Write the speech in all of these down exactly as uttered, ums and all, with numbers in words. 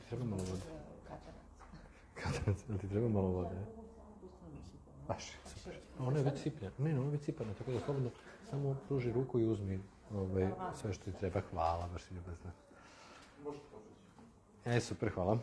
treba malo vode? Katanac. Jel ti treba malo vode? Baš, super. Ona je već sipljena. Ne, ona je već sipljena, tako da slobodno samo pruži ruku i uzmi sve što ti treba. Hvala, baš si ljubazna. E, super, hvala.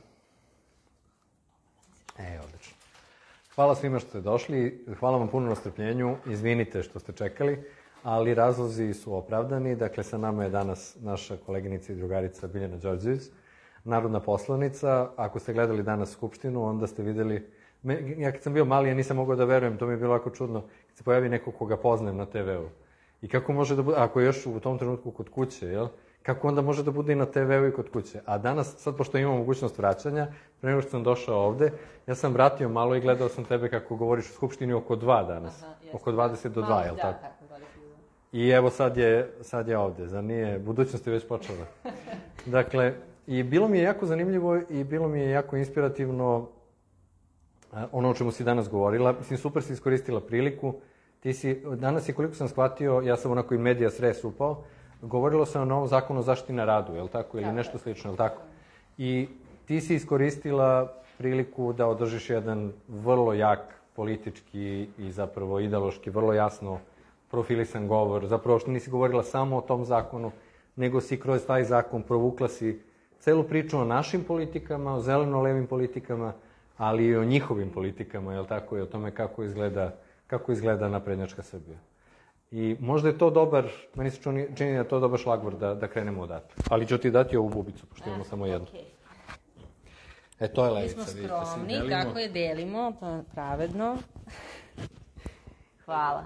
E, odlično. Hvala svima što ste došli, hvala vam puno na strpljenju, izvinite što ste čekali, ali razlozi su opravdani. Dakle, sa nama je danas naša koleginica i drugarica Biljana Đorđević, narodna poslanica. Ako ste gledali danas Skupštinu, onda ste videli... Ja kad sam bio mali, ja nisam mogao da verujem, to mi je bilo jako čudno, kad se pojavi neko koga poznajem na te veu. I kako može da bude, ako je još u tom trenutku kod kuće, jel? Kako onda može da bude i na te veu i kod kuće? A danas, sad pošto imamo mogućnost vraćanja, pre nego što sam došao ovde, ja sam vratio malo i gledao sam tebe kako govoriš u Skupštini oko dva danas. Oko dvadeset do dva, jel tako? I evo sad je, sad je ovde, zar nije, budućnost je već počela. Dakle, i bilo mi je jako zanimljivo i bilo mi je jako inspirativno ono o čemu si danas govorila. Mislim, super si iskoristila priliku. Ti si, danas je, koliko sam shvatio, ja sam onako i medija sres upao, govorilo se o novom zakonu o zaštiti na radu, je li tako? Ili nešto slično, je li tako? I ti si iskoristila priliku da održiš jedan vrlo jak politički i zapravo ideološki, vrlo jasno profilisan govor. Zapravo što nisi govorila samo o tom zakonu, nego si kroz taj zakon provukla si celu priču o našim politikama, o zeleno-levim politikama, ali i o njihovim politikama, je li tako? I o tome kako izgleda, kako izgleda naprednjačka Srbija. I možda je to dobar, meni se čini da je to dobar šlagvor da, da krenemo odatle. Ali ću ti dati ovu bubicu, pošto imamo samo jednu. E, to je levica, vidite. Mi smo skromni, tako je, delimo, to je pravedno. Hvala.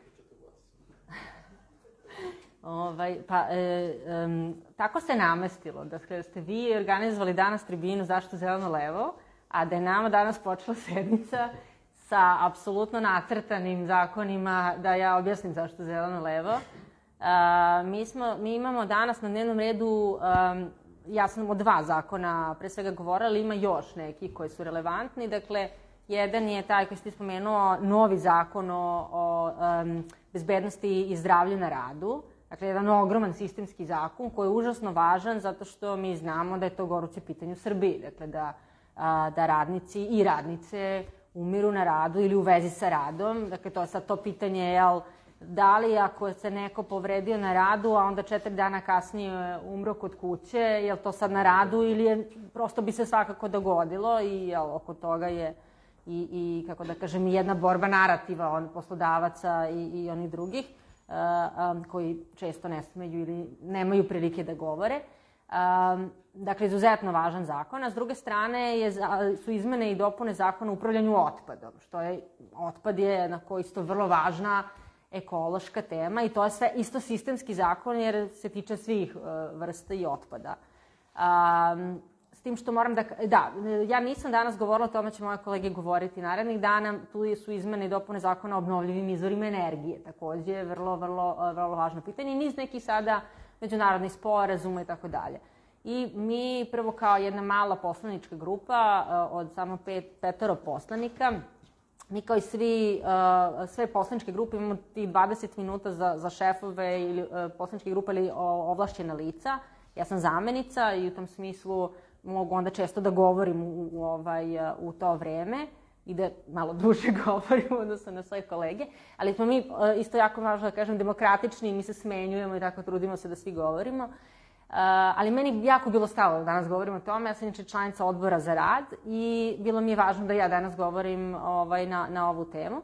Ovaj, pa, e, um, tako se namestilo, da ste vi organizovali danas tribinu Zašto zeleno-levo, a da je nama danas počela sednica sa apsolutno nacrtanim zakonima, da ja objasnim zašto zeleno-levo. Uh, mi, smo, mi imamo danas na dnevnom redu, um, ja sam o dva zakona pre svega govorila, ali ima još neki koji su relevantni. Dakle, jedan je taj koji ste spomenuo, novi zakon o, o um, bezbednosti i zdravlju na radu. Dakle, jedan ogroman sistemski zakon koji je užasno važan zato što mi znamo da je to goruće pitanje u Srbiji. Dakle, da, a, da radnici i radnice umiru na radu ili u vezi sa radom. Dakle, to je sad to pitanje, jel, da li ako se neko povredio na radu, a onda četiri dana kasnije umro kod kuće, je li to sad na radu ili je, prosto bi se svakako dogodilo i jel, oko toga je i, i kako da kažem, jedna borba narativa on, poslodavaca i, i onih drugih. Uh, um, koji često ne smeju ili nemaju prilike da govore. Um, dakle, izuzetno važan zakon, a s druge strane je, su izmene i dopune zakona o upravljanju otpadom, što je, otpad je jednako isto vrlo važna ekološka tema i to je sve isto sistemski zakon jer se tiče svih uh, vrsta i otpada. Um, S tim što moram da... Da, ja nisam danas govorila o tome, će moje kolege govoriti narednih dana. Tu su izmene i dopune zakona o obnovljivim izvorima energije. Takođe, vrlo, vrlo, vrlo važno pitanje. I niz nekih sada međunarodnih sporazuma i tako dalje. I mi prvo kao jedna mala poslanička grupa od samo pet, petoro poslanika, mi kao i svi, sve poslaničke grupe imamo ti dvadeset minuta za, za šefove ili poslaničke grupe ili ovlašćena lica. Ja sam zamenica i u tom smislu mogu onda često da govorim u, u, ovaj, u to vreme i da malo duže govorim odnosno na svoje kolege. Ali smo mi isto jako važno da kažem demokratični i mi se smenjujemo i tako trudimo se da svi govorimo. Uh, ali meni jako bilo stalo da danas govorim o tome. Ja sam inače članica odbora za rad i bilo mi je važno da ja danas govorim ovaj, na, na ovu temu.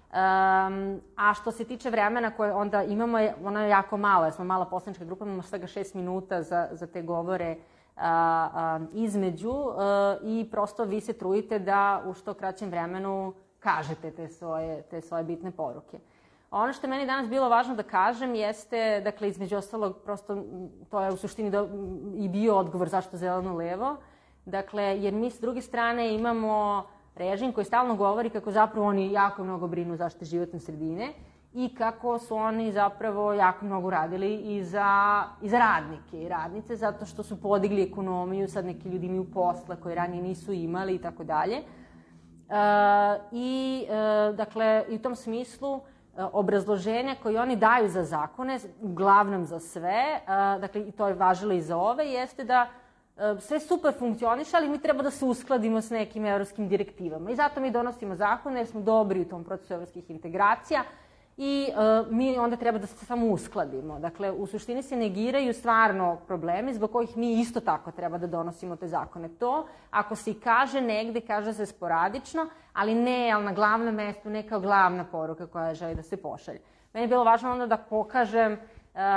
Um, a što se tiče vremena koje onda imamo, ono je jako malo, jer smo mala poslanička grupa, imamo svega šest minuta za, za te govore a, a, između a, i prosto vi se trudite da u što kraćem vremenu kažete te svoje, te svoje bitne poruke. Ono što je meni danas bilo važno da kažem jeste, dakle, između ostalog, prosto to je u suštini do, i bio odgovor zašto zeleno-levo, dakle, jer mi s druge strane imamo režim koji stalno govori kako zapravo oni jako mnogo brinu zaštite životne sredine i kako su oni zapravo jako mnogo radili i za, i za radnike i radnice, zato što su podigli ekonomiju, sad neki ljudi imaju posla koje ranije nisu imali i tako dalje. I, dakle, i u tom smislu obrazloženja koje oni daju za zakone, uglavnom za sve, dakle, i to je važilo i za ove, jeste da sve super funkcioniše, ali mi treba da se uskladimo s nekim evropskim direktivama. I zato mi donosimo zakone jer smo dobri u tom procesu evropskih integracija i uh, mi onda treba da se samo uskladimo. Dakle, u suštini se negiraju stvarno problemi zbog kojih mi isto tako treba da donosimo te zakone. To, ako se i kaže negde, kaže se sporadično, ali ne, ali na glavnom mestu, ne kao glavna poruka koja želi da se pošalje. Meni je bilo važno onda da pokažem uh,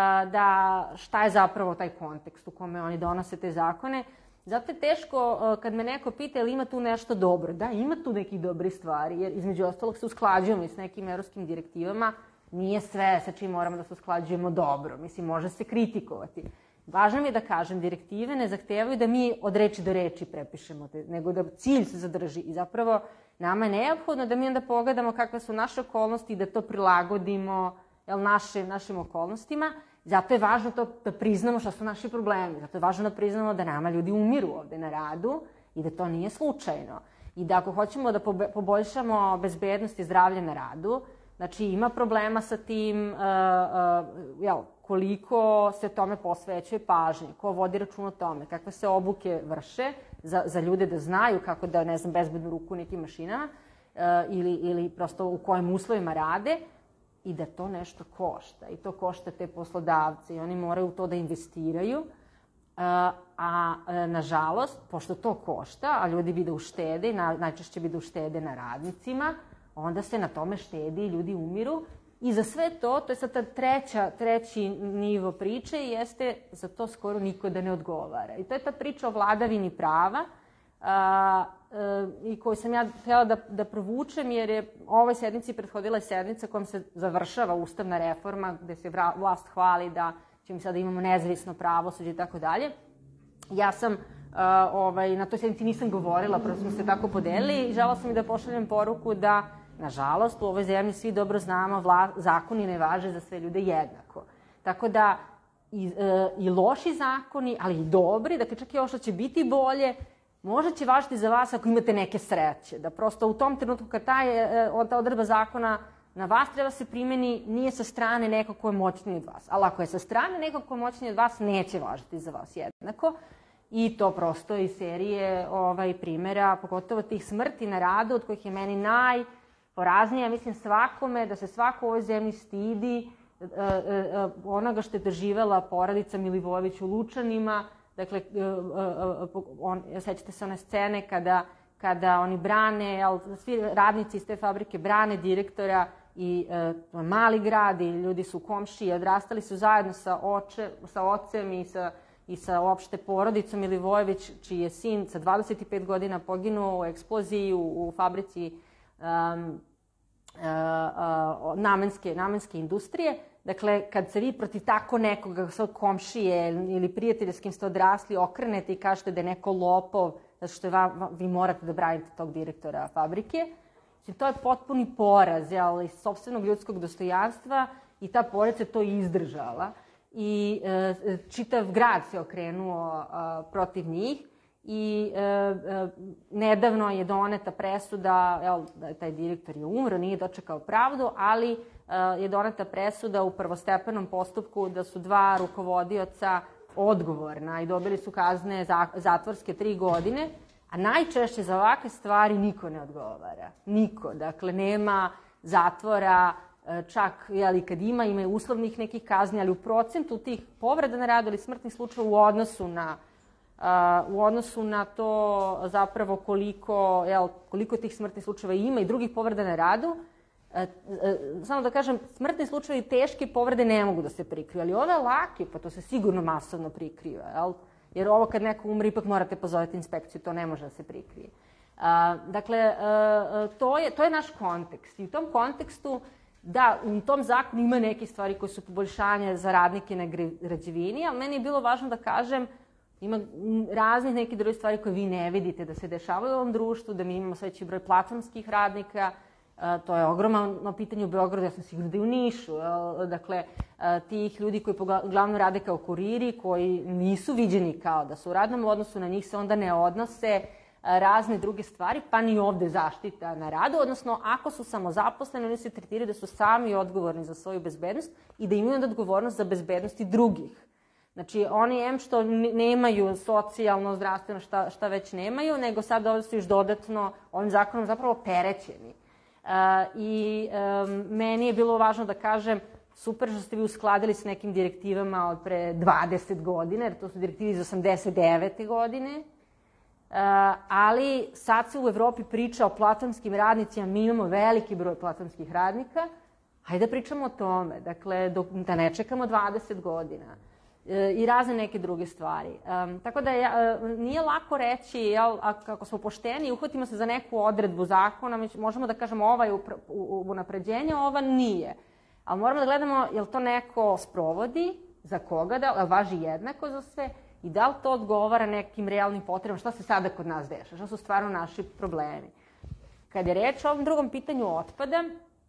da šta je zapravo taj kontekst u kome oni donose te zakone. Zato je teško uh, kad me neko pita ili ima tu nešto dobro. Da, ima tu nekih dobrih stvari, jer između ostalog se usklađujemo i s nekim evropskim direktivama. Nije sve sa čim moramo da se usklađujemo dobro. Mislim, može se kritikovati. Važno mi je da kažem, direktive ne zahtevaju da mi od reči do reči prepišemo te, nego da cilj se zadrži. I zapravo nama je neophodno da mi onda pogledamo kakve su naše okolnosti i da to prilagodimo jel, naše, našim okolnostima. Zato je važno to da priznamo šta su naši problemi. Zato je važno da priznamo da nama ljudi umiru ovde na radu i da to nije slučajno. I da ako hoćemo da poboljšamo bezbednost i zdravlje na radu, znači ima problema sa tim uh, uh, jel, koliko se tome posvećuje pažnje, ko vodi račun o tome, kakve se obuke vrše za, za ljude da znaju kako da, ne znam, bezbedno ruku nekim mašinama uh, ili, ili prosto u kojim uslovima rade, i da to nešto košta. I to košta te poslodavce i oni moraju u to da investiraju. A, a nažalost, pošto to košta, a ljudi bi da uštede, na, najčešće bi da uštede na radnicima, onda se na tome štedi i ljudi umiru. I za sve to, to je sad ta treća, treći nivo priče, jeste za to skoro niko da ne odgovara. I to je ta priča o vladavini prava, a, a, i koju sam ja htjela da, da provučem, jer je ovoj sednici prethodila je sednica kojom se završava ustavna reforma, gde se vlast hvali da će mi sada imamo nezavisno pravosuđe i tako dalje. Ja sam a, ovaj, na toj sednici nisam govorila, prvo smo se tako podelili i žela sam i da pošaljem poruku da, nažalost, u ovoj zemlji svi dobro znamo, vla, zakoni ne važe za sve ljude jednako. Tako da i, e, i loši zakoni, ali i dobri, dakle čak i ovo što će biti bolje, možda će važiti za vas ako imate neke sreće. Da prosto u tom trenutku kad ta, ta odredba zakona na vas treba se primeni, nije sa strane nekog ko je moćniji od vas. Ali ako je sa strane nekog ko je moćniji od vas, neće važiti za vas jednako. I to prosto iz serije ovaj, primjera, pogotovo tih smrti na radu, od kojih je meni najporaznije. Mislim svakome, da se svako u ovoj zemlji stidi uh, uh, uh, onoga što je doživela porodica Milivojević u Lučanima. Dakle, on, sećate se one scene kada, kada oni brane, jel, svi radnici iz te fabrike brane direktora i to je mali grad i ljudi su komšiji, odrastali su zajedno sa, oče, sa ocem i sa, i sa opšte porodicom Milivojević, čiji je sin sa dvadeset pet godina poginuo u eksploziji u, u fabrici um, uh, uh, namenske, namenske industrije. Dakle, kad se vi protiv tako nekoga, svog komšije ili prijatelja s kim ste odrasli, okrenete i kažete da je neko lopov, zato što je va, vi morate da branite tog direktora fabrike, to je potpuni poraz, jel, iz sopstvenog ljudskog dostojanstva i ta porodica to izdržala. I e, čitav grad se okrenuo a, protiv njih i e, e, nedavno je doneta presuda, jel, taj direktor je umro, nije dočekao pravdu, ali je doneta presuda u prvostepenom postupku da su dva rukovodioca odgovorna i dobili su kazne zatvorske tri godine, a najčešće za ovakve stvari niko ne odgovara. Niko. Dakle, nema zatvora, čak jeli, kad ima, ima uslovnih nekih kazni, ali u procentu tih povreda na radu ili smrtnih slučajeva u odnosu na Uh, u odnosu na to zapravo koliko, jel, koliko tih smrtnih slučajeva ima i drugih povreda na radu. E, e, samo da kažem, smrtni slučajevi teške povrede ne mogu da se prikriju, ali ove lake, pa to se sigurno masovno prikriva, jel? Jer ovo kad neko umre, ipak morate pozoveti inspekciju, to ne može da se prikrije. A, dakle, a, to, je, to je naš kontekst i u tom kontekstu, da, u tom zakonu ima neke stvari koje su poboljšanje za radnike na građevini, ali meni je bilo važno da kažem, ima raznih nekih drugih stvari koje vi ne vidite da se dešavaju u ovom društvu, da mi imamo sve veći broj platformskih radnika. Uh, to je ogromno pitanje u Beogradu, ja sam sigurna da i u Nišu. Uh, dakle, uh, tih ljudi koji uglavnom rade kao kuriri, koji nisu viđeni kao da su u radnom odnosu, na njih se onda ne odnose uh, razne druge stvari, pa ni ovde zaštita na radu. Odnosno, ako su samozaposleni, oni se tretiraju da su sami odgovorni za svoju bezbednost i da imaju onda odgovornost za bezbednost i drugih. Znači, oni em što nemaju socijalno, zdravstveno, šta, šta već nemaju, nego sad ovdje su još dodatno ovim zakonom zapravo perećeni. Uh, I um, meni je bilo važno da kažem, super što ste vi uskladili s nekim direktivama od pre dvadeset godina, jer to su direktivi iz osamdeset devete godine. Uh, ali sad se u Evropi priča o platformskim radnicima, mi imamo veliki broj platformskih radnika, hajde da pričamo o tome, dakle, dok, da ne čekamo dvadeset godina. I razne neke druge stvari. Um, tako da ja, nije lako reći, jel, ako smo pošteni i uhvatimo se za neku odredbu zakona, mi možemo da kažemo ova je unapređenje, ova nije. Ali moramo da gledamo je li to neko sprovodi, za koga da, je li važi jednako za sve i da li to odgovara nekim realnim potrebama, šta se sada kod nas dešava, šta su stvarno naši problemi. Kad je reč o ovom drugom pitanju otpada,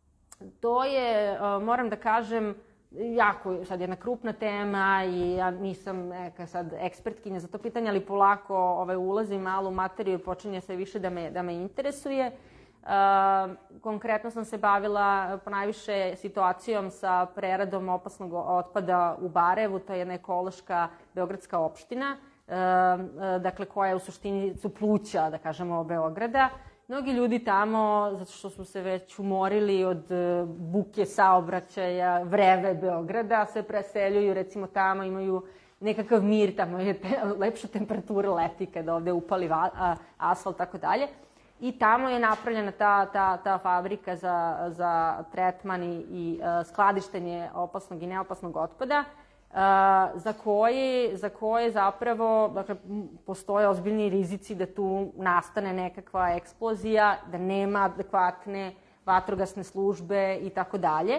to je, moram da kažem, jako sad jedna krupna tema i ja nisam neka sad ekspertkinja za to pitanje, ali polako ovaj, ulazim malo u materiju i počinje sve više da me, da me interesuje. Uh, konkretno sam se bavila ponajviše situacijom sa preradom opasnog otpada u Barajevu, to je jedna ekološka beogradska opština, uh, uh, dakle koja u suštini su pluća, da kažemo, Beograda. Mnogi ljudi tamo, zato što su se već umorili od buke saobraćaja, vreve Beograda, se preseljuju, recimo tamo imaju nekakav mir, tamo je te, lepša temperatura leti kada ovde upali va, a, asfalt, tako dalje. I tamo je napravljena ta, ta, ta fabrika za, za tretman i, i a, skladištenje opasnog i neopasnog otpada, Uh, za koje, za koje zapravo dakle, postoje ozbiljni rizici da tu nastane nekakva eksplozija, da nema adekvatne vatrogasne službe i tako dalje.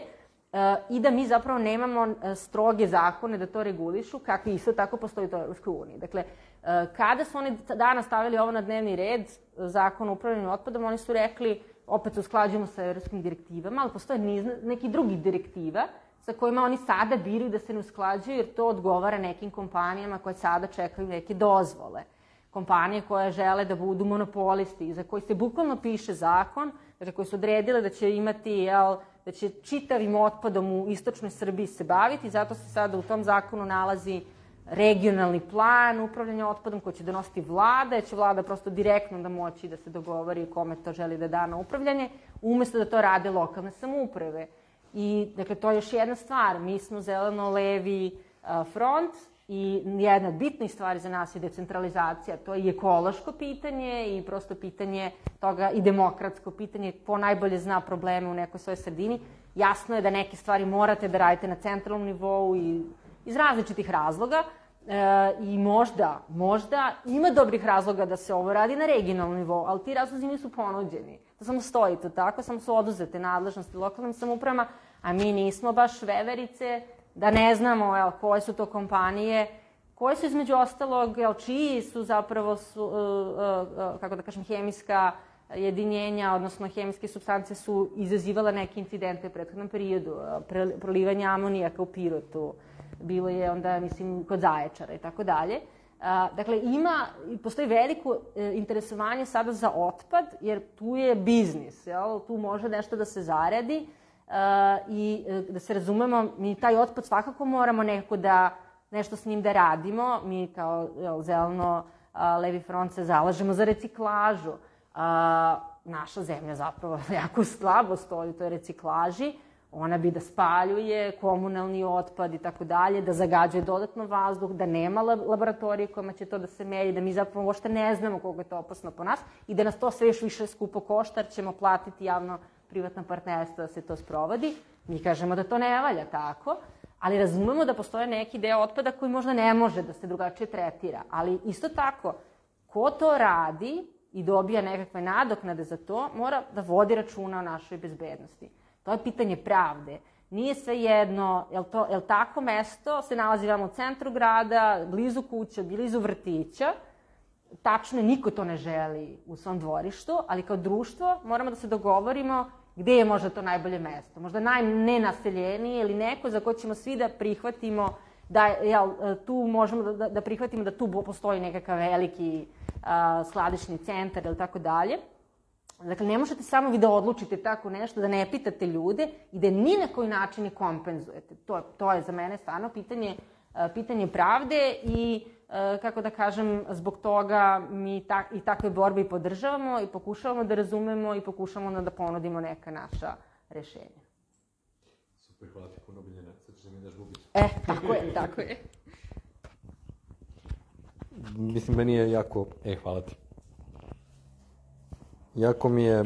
I da mi zapravo nemamo stroge zakone da to regulišu, kakvi isto tako postoji u Evropskoj uniji. Dakle, kada su oni danas stavili ovo na dnevni red, zakon o upravljanju otpadom, oni su rekli, opet usklađujemo sa evropskim direktivama, ali postoje niz nekih drugih direktiva sa kojima oni sada biraju da se ne usklađuju, jer to odgovara nekim kompanijama koje sada čekaju neke dozvole. Kompanije koje žele da budu monopolisti, za koji se bukvalno piše zakon, dakle koji su odredile da će imati, jel, da će čitavim otpadom u istočnoj Srbiji se baviti, zato se sada u tom zakonu nalazi regionalni plan upravljanja otpadom koji će donositi vlada, jer će vlada prosto direktno da moći da se dogovori kome to želi da da na upravljanje, umesto da to rade lokalne samouprave. I, dakle, to je još jedna stvar. Mi smo zeleno-levi uh, front i jedna od bitnih stvari za nas je decentralizacija. To je i ekološko pitanje i prosto pitanje toga i demokratsko pitanje. Ko najbolje zna probleme u nekoj svojoj sredini. Jasno je da neke stvari morate da radite na centralnom nivou i iz različitih razloga. E, I možda, možda ima dobrih razloga da se ovo radi na regionalnom nivou, ali ti razlozi nisu ponuđeni. To samo stoji to tako, samo su oduzete nadležnosti lokalnim samoupravama, a mi nismo baš veverice da ne znamo jel, koje su to kompanije, koje su između ostalog, jel, čiji su zapravo, su, uh, uh, kako da kažem, hemijska jedinjenja, odnosno hemijske supstance su izazivala neke incidente u prethodnom periodu, prolivanje amonijaka u Pirotu, bilo je onda, mislim, kod Zaječara i tako dalje. Dakle, ima, postoji veliko interesovanje sada za otpad, jer tu je biznis, jel? Tu može nešto da se zaradi i da se razumemo, mi taj otpad svakako moramo nekako da, nešto s njim da radimo. Mi kao jel, zeleno-levi front se zalažemo za reciklažu. Naša zemlja zapravo jako slabo stoji u toj reciklaži. Ona bi da spaljuje komunalni otpad i tako dalje, da zagađuje dodatno vazduh, da nema laboratorije kojima će to da se meri, da mi zapravo uopšte ne znamo koliko je to opasno po nas i da nas to sve još više skupo košta, jer ćemo platiti javno-privatno partnerstvo da se to sprovodi. Mi kažemo da to ne valja tako, ali razumemo da postoje neki deo otpada koji možda ne može da se drugačije tretira. Ali isto tako, ko to radi i dobija nekakve nadoknade za to, mora da vodi računa o našoj bezbednosti. To je pitanje pravde. Nije sve jedno, jel, to, jel tako mesto se nalazi vam u centru grada, blizu kuća, blizu vrtića. Tačno je, niko to ne želi u svom dvorištu, ali kao društvo moramo da se dogovorimo gde je možda to najbolje mesto. Možda najnenaseljenije ili neko za koje ćemo svi da prihvatimo da, jel, tu možemo da, da prihvatimo da tu postoji nekakav veliki a, skladišni centar ili tako dalje. Dakle, ne možete samo vi da odlučite tako nešto, da ne pitate ljude i da ni na koji način ne kompenzujete. To, to je za mene stvarno pitanje pitanje pravde i, kako da kažem, zbog toga mi i takve borbe i podržavamo i pokušavamo da razumemo i pokušavamo da ponudimo neka naša rešenja. Super, hvala ti puno, Biljana. Sad ćeš da mi daš bubicu. E, tako je, tako je. Mislim, meni je jako... E, hvala ti. Jako mi je...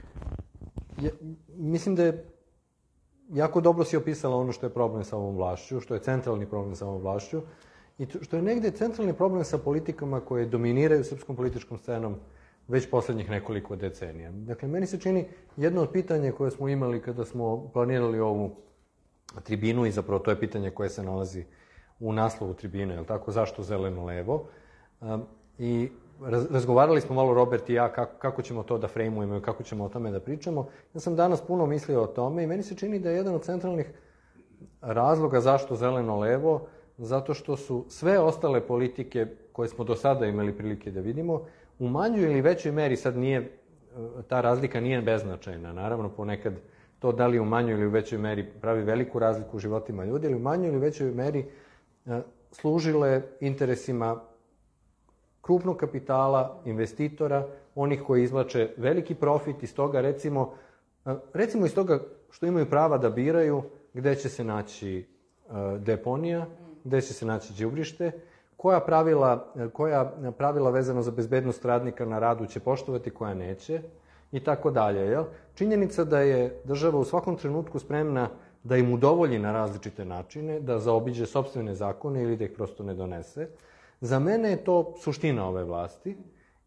Ja, mislim da je jako dobro si opisala ono što je problem sa ovom vlašću, što je centralni problem sa ovom vlašću i što je negde centralni problem sa politikama koje dominiraju srpskom političkom scenom već poslednjih nekoliko decenija. Dakle, meni se čini jedno od pitanja koje smo imali kada smo planirali ovu tribinu i zapravo to je pitanje koje se nalazi u naslovu tribine, je li tako, zašto zeleno-levo? Um, I raz, razgovarali smo malo, Robert i ja, kako, kako ćemo to da frejmujemo i kako ćemo o tome da pričamo. Ja sam danas puno mislio o tome i meni se čini da je jedan od centralnih razloga zašto zeleno-levo, zato što su sve ostale politike koje smo do sada imali prilike da vidimo, u manjoj ili većoj meri, sad nije, ta razlika nije beznačajna, naravno ponekad to da li u manjoj ili u većoj meri pravi veliku razliku u životima ljudi, ali u manjoj ili većoj meri služile interesima krupnog kapitala, investitora, onih koji izvlače veliki profit iz toga, recimo, recimo iz toga što imaju prava da biraju gde će se naći deponija, gde će se naći đubrište, koja pravila, koja pravila vezano za bezbednost radnika na radu će poštovati, koja neće, i tako dalje. Činjenica da je država u svakom trenutku spremna da im udovolji na različite načine, da zaobiđe sopstvene zakone ili da ih prosto ne donese. Za mene je to suština ove vlasti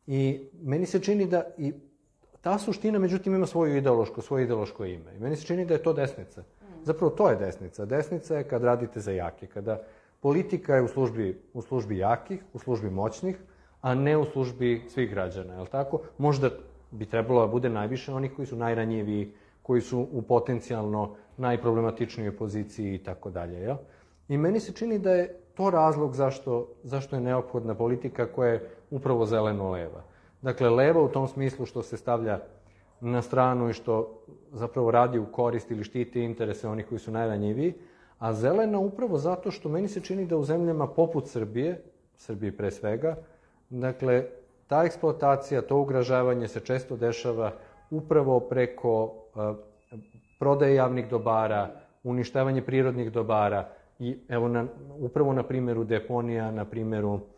i meni se čini da i ta suština, međutim, ima svoju ideološko, svoje ideološko ime. I meni se čini da je to desnica. Zapravo to je desnica. Desnica je kad radite za jake, kada politika je u službi, u službi jakih, u službi moćnih, a ne u službi svih građana, je li tako? Možda bi trebalo da bude najviše onih koji su najranjiviji, koji su u potencijalno najproblematičnijoj poziciji i tako dalje, jel? I meni se čini da je to razlog zašto, zašto je neophodna politika koja je upravo zeleno-leva. Dakle, leva u tom smislu što se stavlja na stranu i što zapravo radi u korist ili štiti interese onih koji su najranjiviji, a zelena upravo zato što meni se čini da u zemljama poput Srbije, Srbije pre svega, dakle, ta eksploatacija, to ugrožavanje se često dešava upravo preko uh, prodaje javnih dobara, uništavanje prirodnih dobara i evo na, upravo na primjeru deponija, na primjeru uh,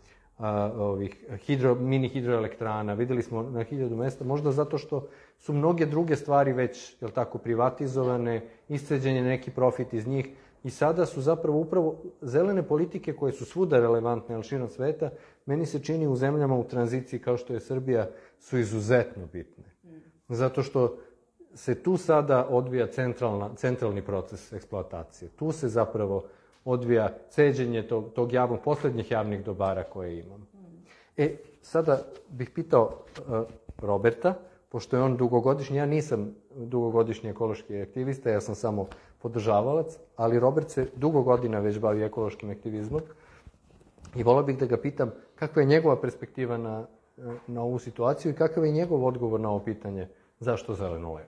ovih hidro, mini hidroelektrana, videli smo na hiljadu mesta, možda zato što su mnoge druge stvari već, jel tako, privatizovane, isceđen je neki profit iz njih i sada su zapravo upravo zelene politike koje su svuda relevantne, ali širom sveta, meni se čini u zemljama u tranziciji kao što je Srbija, su izuzetno bitne. Zato što se tu sada odvija centralna, centralni proces eksploatacije. Tu se zapravo odvija ceđenje tog, tog javnog, poslednjih javnih dobara koje imamo. E, sada bih pitao uh, Roberta, pošto je on dugogodišnji, ja nisam dugogodišnji ekološki aktivista, ja sam samo podržavalac, ali Robert se dugo godina već bavi ekološkim aktivizmom i volao bih da ga pitam kakva je njegova perspektiva na, na ovu situaciju i kakav je njegov odgovor na ovo pitanje zašto zeleno-levo.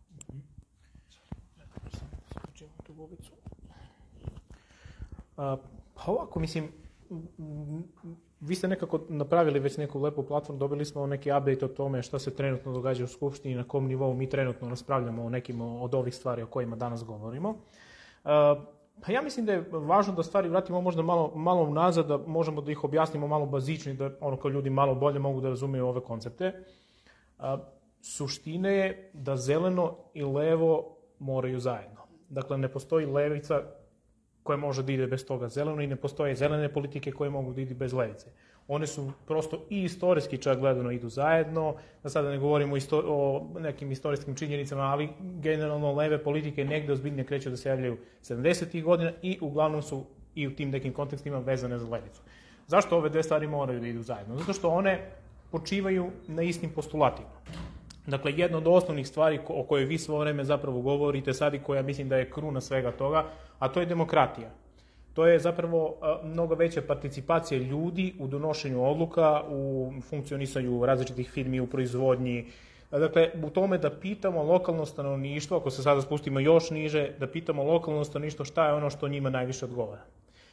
Pa ovako, mislim, vi ste nekako napravili već neku lepu platformu, dobili smo neki update o tome šta se trenutno događa u Skupštini i na kom nivou mi trenutno raspravljamo o nekim od ovih stvari o kojima danas govorimo. Pa ja mislim da je važno da stvari vratimo možda malo, malo unazad, da možemo da ih objasnimo malo bazični, da ono kao ljudi malo bolje mogu da razumeju ove koncepte. Suština je da zeleno i levo moraju zajedno. Dakle, ne postoji levica koja može da ide bez toga zeleno i ne postoje zelene politike koje mogu da ide bez levice. One su prosto i istorijski čak gledano idu zajedno, da sada ne govorimo isto, o nekim istorijskim činjenicama, ali generalno leve politike negde ozbiljnije kreću da se javljaju sedamdesetih godina i uglavnom su i u tim nekim kontekstima vezane za levicu. Zašto ove dve stvari moraju da idu zajedno? Zato što one počivaju na istim postulatima. Dakle, jedna od osnovnih stvari o kojoj vi svo vreme zapravo govorite sad i koja mislim da je kruna svega toga, a to je demokratija. To je zapravo mnogo veća participacija ljudi u donošenju odluka, u funkcionisanju različitih firmi, u proizvodnji. Dakle, u tome da pitamo lokalno stanovništvo, ako se sada spustimo još niže, da pitamo lokalno stanovništvo šta je ono što njima najviše odgovara.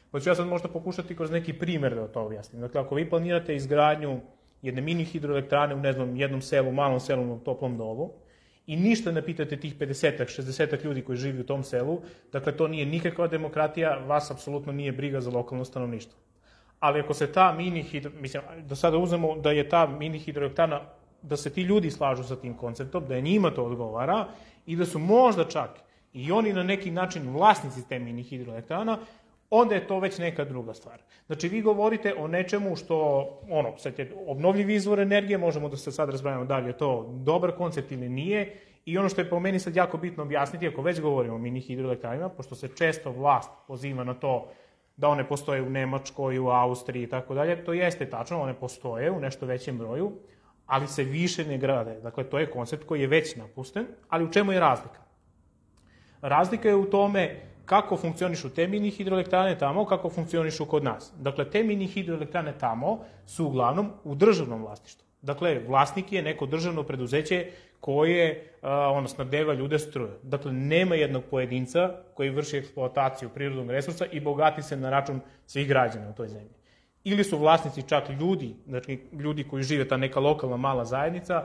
Pa ću ja sad možda pokušati kroz neki primer da to objasnim. Dakle, ako vi planirate izgradnju jedne mini hidroelektrane u, ne znam, jednom selu, malom selu u Toplom Dolu, i ništa ne pitate tih pedesetak, šezdesetak ljudi koji živi u tom selu, dakle, to nije nikakva demokratija, vas apsolutno nije briga za lokalno stanovništvo. Ali ako se ta mini hidro... Mislim, da sada uzmemo da je ta mini hidroelektrana, da se ti ljudi slažu sa tim konceptom, da je njima to odgovara i da su možda čak i oni na neki način vlasnici te mini hidroelektrana, onda je to već neka druga stvar. Znači, vi govorite o nečemu što, ono, sad je obnovljivi izvor energije, možemo da se sad razpravljamo da li je to dobar koncept ili nije, i ono što je po meni sad jako bitno objasniti, ako već govorimo o mini hidroelektranima, pošto se često vlast poziva na to da one postoje u Nemačkoj, u Austriji i tako dalje, to jeste tačno, one postoje u nešto većem broju, ali se više ne grade. Dakle, to je koncept koji je već napušten, ali u čemu je razlika? Razlika je u tome kako funkcionišu te mini hidroelektrane tamo, kako funkcionišu kod nas. Dakle, te mini hidroelektrane tamo su uglavnom u državnom vlasništvu. Dakle, vlasnik je neko državno preduzeće koje ono, snabdeva ljude struje. Dakle, nema jednog pojedinca koji vrši eksploataciju prirodnog resursa i bogati se na račun svih građana u toj zemlji. Ili su vlasnici čak ljudi, znači ljudi koji žive, ta neka lokalna mala zajednica,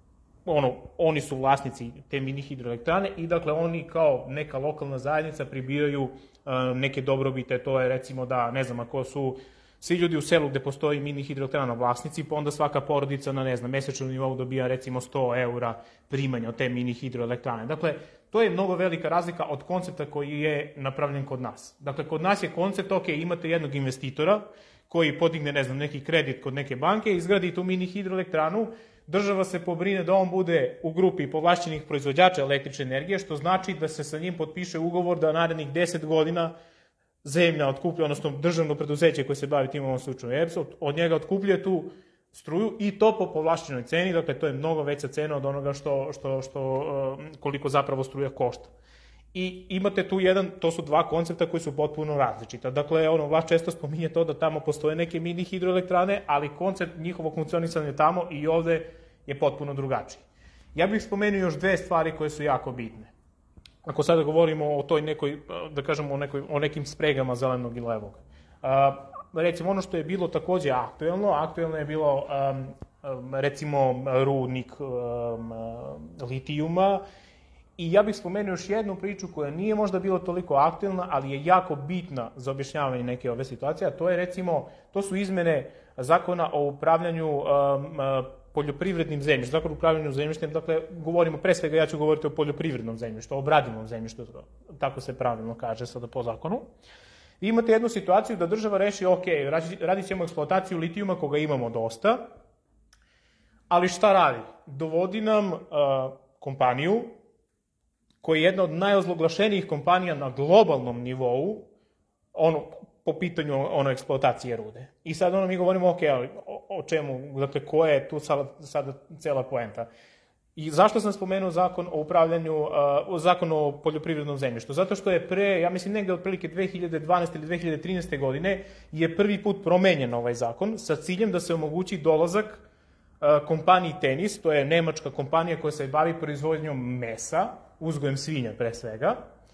ono, oni su vlasnici te mini hidroelektrane i dakle oni kao neka lokalna zajednica pribiraju uh, neke dobrobite, to je recimo da, ne znam, ako su svi ljudi u selu gde postoji mini hidroelektrana vlasnici, pa onda svaka porodica na, ne znam, mesečnom nivou dobija recimo sto eura primanja od te mini hidroelektrane. Dakle, to je mnogo velika razlika od koncepta koji je napravljen kod nas. Dakle, kod nas je koncept, ok, imate jednog investitora koji podigne, ne znam, neki kredit kod neke banke, izgradi tu mini hidroelektranu, država se pobrine da on bude u grupi povlašćenih proizvođača električne energije, što znači da se sa njim potpiše ugovor da narednih deset godina zemlja otkupljuje, odnosno državno preduzeće koje se bavi tim, ovom slučaju E P S, od njega otkupljuje tu struju i to po povlašćenoj ceni, dakle to je mnogo veća cena od onoga što, što, što, koliko zapravo struja košta. I imate tu jedan, to su dva koncepta koji su potpuno različita. Dakle, ono, vlast često spominje to da tamo postoje neke mini hidroelektrane, ali koncept njihovog funkcionisanja tamo i ovde je potpuno drugačiji. Ja bih spomenuo još dve stvari koje su jako bitne. Ako sada govorimo o toj nekoj, da kažemo, o, nekoj, o nekim spregama zelenog i levog. A, recimo, ono što je bilo takođe aktuelno, aktuelno je bilo, um, recimo, rudnik um, litijuma. I ja bih spomenuo još jednu priču koja nije možda bila toliko aktuelna, ali je jako bitna za objašnjavanje neke ove situacije, a to je recimo, to su izmene zakona o upravljanju um, poljoprivrednim zemljištem, zakon o upravljanju zemljištem, dakle, govorimo, pre svega ja ću govoriti o poljoprivrednom zemljištu, o obradivom zemljištu, tako se pravilno kaže sada po zakonu. I imate jednu situaciju da država reši, ok, radit ćemo eksploataciju litijuma koga imamo dosta, ali šta radi? Dovodi nam uh, kompaniju koja je jedna od najozloglašenijih kompanija na globalnom nivou, ono, po pitanju ono eksploatacije rude. I sad ono mi govorimo, ok, ali o, o čemu, dakle, koja je tu sada, sada cela poenta? I zašto sam spomenuo zakon o upravljanju, uh, zakon o poljoprivrednom zemljištu? Zato što je pre, ja mislim, negde otprilike dve hiljade dvanaeste ili dve hiljade trinaeste godine je prvi put promenjen ovaj zakon sa ciljem da se omogući dolazak uh, kompaniji Tenis, to je nemačka kompanija koja se bavi proizvodnjom mesa, uzgojem svinja pre svega,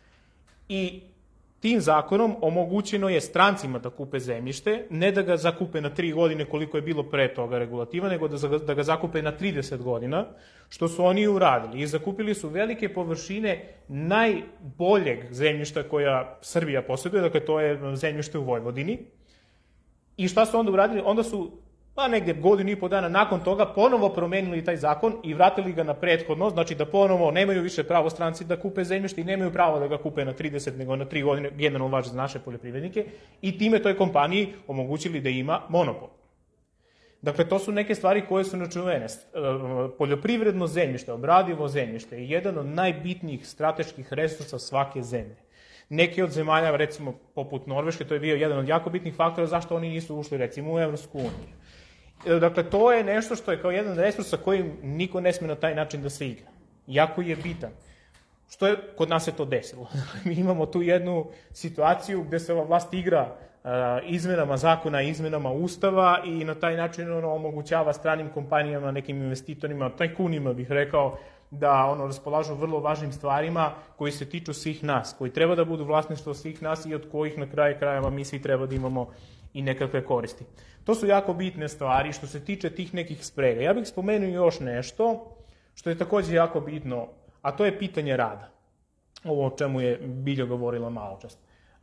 i tim zakonom omogućeno je strancima da kupe zemljište, ne da ga zakupe na tri godine koliko je bilo pre toga regulativa, nego da, da ga zakupe na trideset godina, što su oni uradili. I zakupili su velike površine najboljeg zemljišta koja Srbija posjeduje, dakle to je zemljište u Vojvodini. I šta su onda uradili? Onda su pa negdje godinu i po dana nakon toga ponovo promenili taj zakon i vratili ga na prethodno, znači da ponovo nemaju više pravo stranci da kupe zemljište i nemaju pravo da ga kupe na trideset nego na tri godine, generalno važi za naše poljoprivrednike, i time toj kompaniji omogućili da ima monopol. Dakle, to su neke stvari koje su načuvene. Poljoprivredno zemljište, obradivo zemljište je jedan od najbitnijih strateških resursa svake zemlje. Neke od zemalja, recimo poput Norveške, to je bio jedan od jako bitnih faktora zašto oni nisu ušli, recimo, u Evropsku uniju. Dakle, to je nešto što je kao jedan resurs sa kojim niko ne sme na taj način da se igra. Jako je bitan. Što je, kod nas se to desilo. Mi imamo tu jednu situaciju gde se ova vlast igra izmenama zakona, izmenama ustava i na taj način ono omogućava stranim kompanijama, nekim investitorima, tajkunima bih rekao, da ono raspolažu vrlo važnim stvarima koji se tiču svih nas, koji treba da budu vlasništvo svih nas i od kojih na kraju krajeva mi svi treba da imamo i nekakve koristi. To su jako bitne stvari što se tiče tih nekih sprega. Ja bih spomenuo još nešto što je takođe jako bitno, a to je pitanje rada. Ovo o čemu je Bilja govorila malo čas.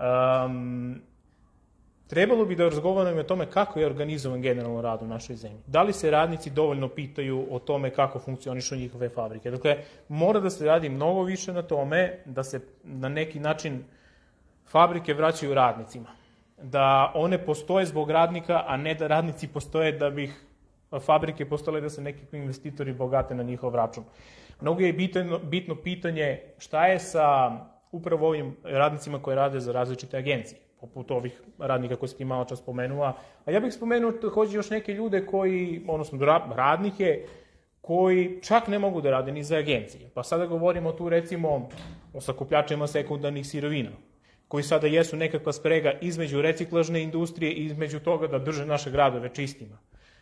Um, Trebalo bi da razgovaramo o tome kako je organizovan generalno rad u našoj zemlji. Da li se radnici dovoljno pitaju o tome kako funkcionišu njihove fabrike? Dakle, mora da se radi mnogo više na tome da se na neki način fabrike vraćaju radnicima. Da one postoje zbog radnika, a ne da radnici postoje da bi fabrike postale da se neki investitori bogate na njihov račun. Mnogo je bitno, bitno pitanje šta je sa upravo ovim radnicima koji rade za različite agencije, poput ovih radnika koje si ti malo čas spomenula. A ja bih spomenuo takođe još neke ljude koji, odnosno radnike, koji čak ne mogu da rade ni za agencije. Pa sada govorimo tu recimo o sakupljačima sekundarnih sirovina, koji sada jesu nekakva sprega između reciklažne industrije i između toga da drže naše gradove čistima.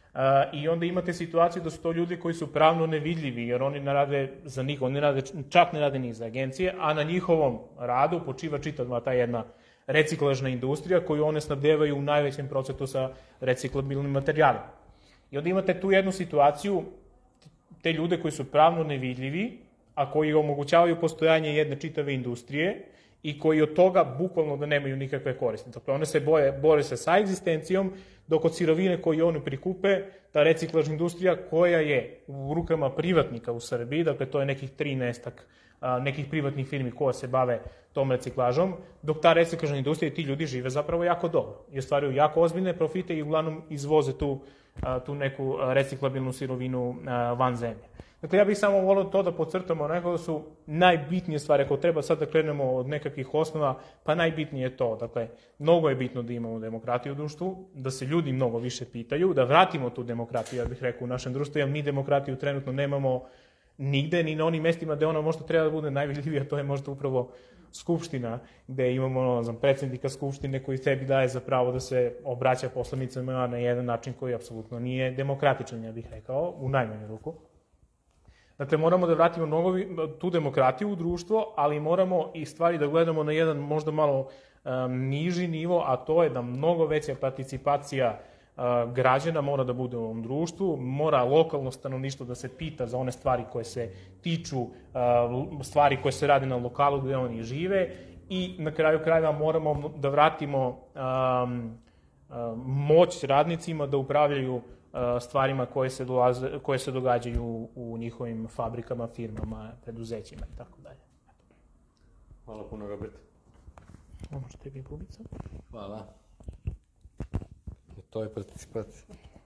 I onda imate situaciju da su to ljudi koji su pravno nevidljivi, jer oni ne rade za niko, oni rade, čak ne rade ni za agencije, a na njihovom radu počiva čitava ta jedna reciklažna industrija koju one snabdevaju u najvećem procentu sa reciklabilnim materijalima. I onda imate tu jednu situaciju, te ljude koji su pravno nevidljivi, a koji omogućavaju postojanje jedne čitave industrije i koji od toga bukvalno da nemaju nikakve koristi. Dakle, one se boje, bore se sa egzistencijom, dok od sirovine koje oni prikupe, ta reciklažna industrija koja je u rukama privatnika u Srbiji, dakle to je nekih trinaestak nekih privatnih firmi koja se bave tom reciklažom, dok ta reciklažna industrija i ti ljudi žive zapravo jako dobro i ostvaruju jako ozbiljne profite i uglavnom izvoze tu, tu neku reciklabilnu sirovinu van zemlje. Dakle, ja bih samo volio to da podcrtamo, nekako da su najbitnije stvari, ako treba sad da krenemo od nekakvih osnova, pa najbitnije je to. Dakle, mnogo je bitno da imamo demokratiju u društvu, da se ljudi mnogo više pitaju, da vratimo tu demokratiju, ja bih rekao, u našem društvu, jer mi demokratiju trenutno nemamo nigde, ni na onim mestima gde ona možda treba da bude najvidljivija, to je možda upravo Skupština, gde imamo, ne znam, predsjednika Skupštine koji sebi daje za pravo da se obraća poslanicama na jedan način koji apsolutno nije demokratičan, ja bih rekao, u najmanju ruku. Dakle, moramo da vratimo mnogo tu demokratiju u društvo, ali moramo i stvari da gledamo na jedan možda malo um, niži nivo, a to je da mnogo veća participacija uh, građana mora da bude u ovom društvu, mora lokalno stanovništvo da se pita za one stvari koje se tiču, uh, stvari koje se rade na lokalu gde oni žive i na kraju krajeva moramo da vratimo um, uh, moć radnicima da upravljaju stvarima koje se, dolaze, koje se događaju u njihovim fabrikama, firmama, preduzećima i tako dalje. Hvala puno, Robert. Ovo što tebi bubica. Hvala. To je participacija.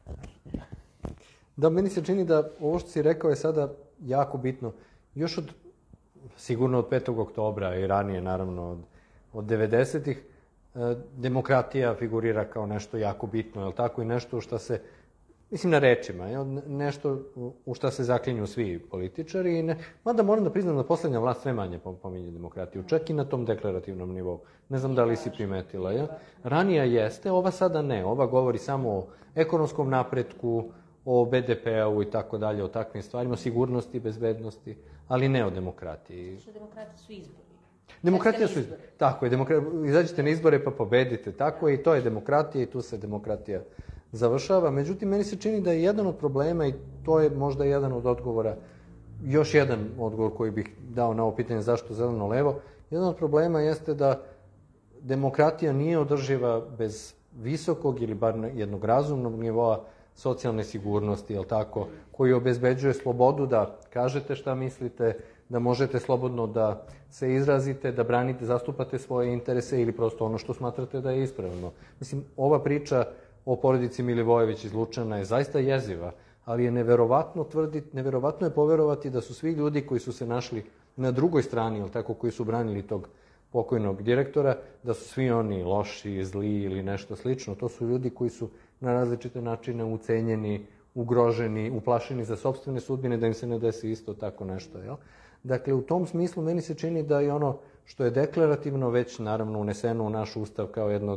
Da, meni se čini da ovo što si rekao je sada jako bitno. Još od, sigurno od petog oktobra i ranije, naravno, od, od devedesetih, demokratija figurira kao nešto jako bitno, je li tako, i nešto što se mislim na rečima, je, nešto u šta se zaklinju svi političari. I ne, mada moram da priznam da poslednja vlast sve manje pominje demokratiju, čak i na tom deklarativnom nivou. Ne znam da li si primetila. Je. Ranija jeste, ova sada ne. Ova govori samo o ekonomskom napretku, o be de pe-u i tako dalje, o takvim stvarima, o sigurnosti, bezbednosti, ali ne o demokratiji. Što demokratija su izbori. Demokratija su izbori. Tako je, demokra- izađete na izbore pa pobedite. Tako je, i to je demokratija i tu se demokratija završava. Međutim, meni se čini da je jedan od problema, i to je možda jedan od odgovora, još jedan odgovor koji bih dao na ovo pitanje zašto zeleno-levo, jedan od problema jeste da demokratija nije održiva bez visokog ili bar jednog razumnog nivoa socijalne sigurnosti, jel tako, koji obezbeđuje slobodu da kažete šta mislite, da možete slobodno da se izrazite, da branite, zastupate svoje interese ili prosto ono što smatrate da je ispravno. Mislim, ova priča o porodici Milivojević iz Lučana je zaista jeziva, ali je neverovatno tvrditi, neverovatno je poverovati da su svi ljudi koji su se našli na drugoj strani, ili tako, koji su branili tog pokojnog direktora, da su svi oni loši, zli ili nešto slično. To su ljudi koji su na različite načine ucenjeni, ugroženi, uplašeni za sopstvene sudbine, da im se ne desi isto tako nešto, jel? Dakle, u tom smislu meni se čini da je ono što je deklarativno već naravno uneseno u naš ustav kao jedno od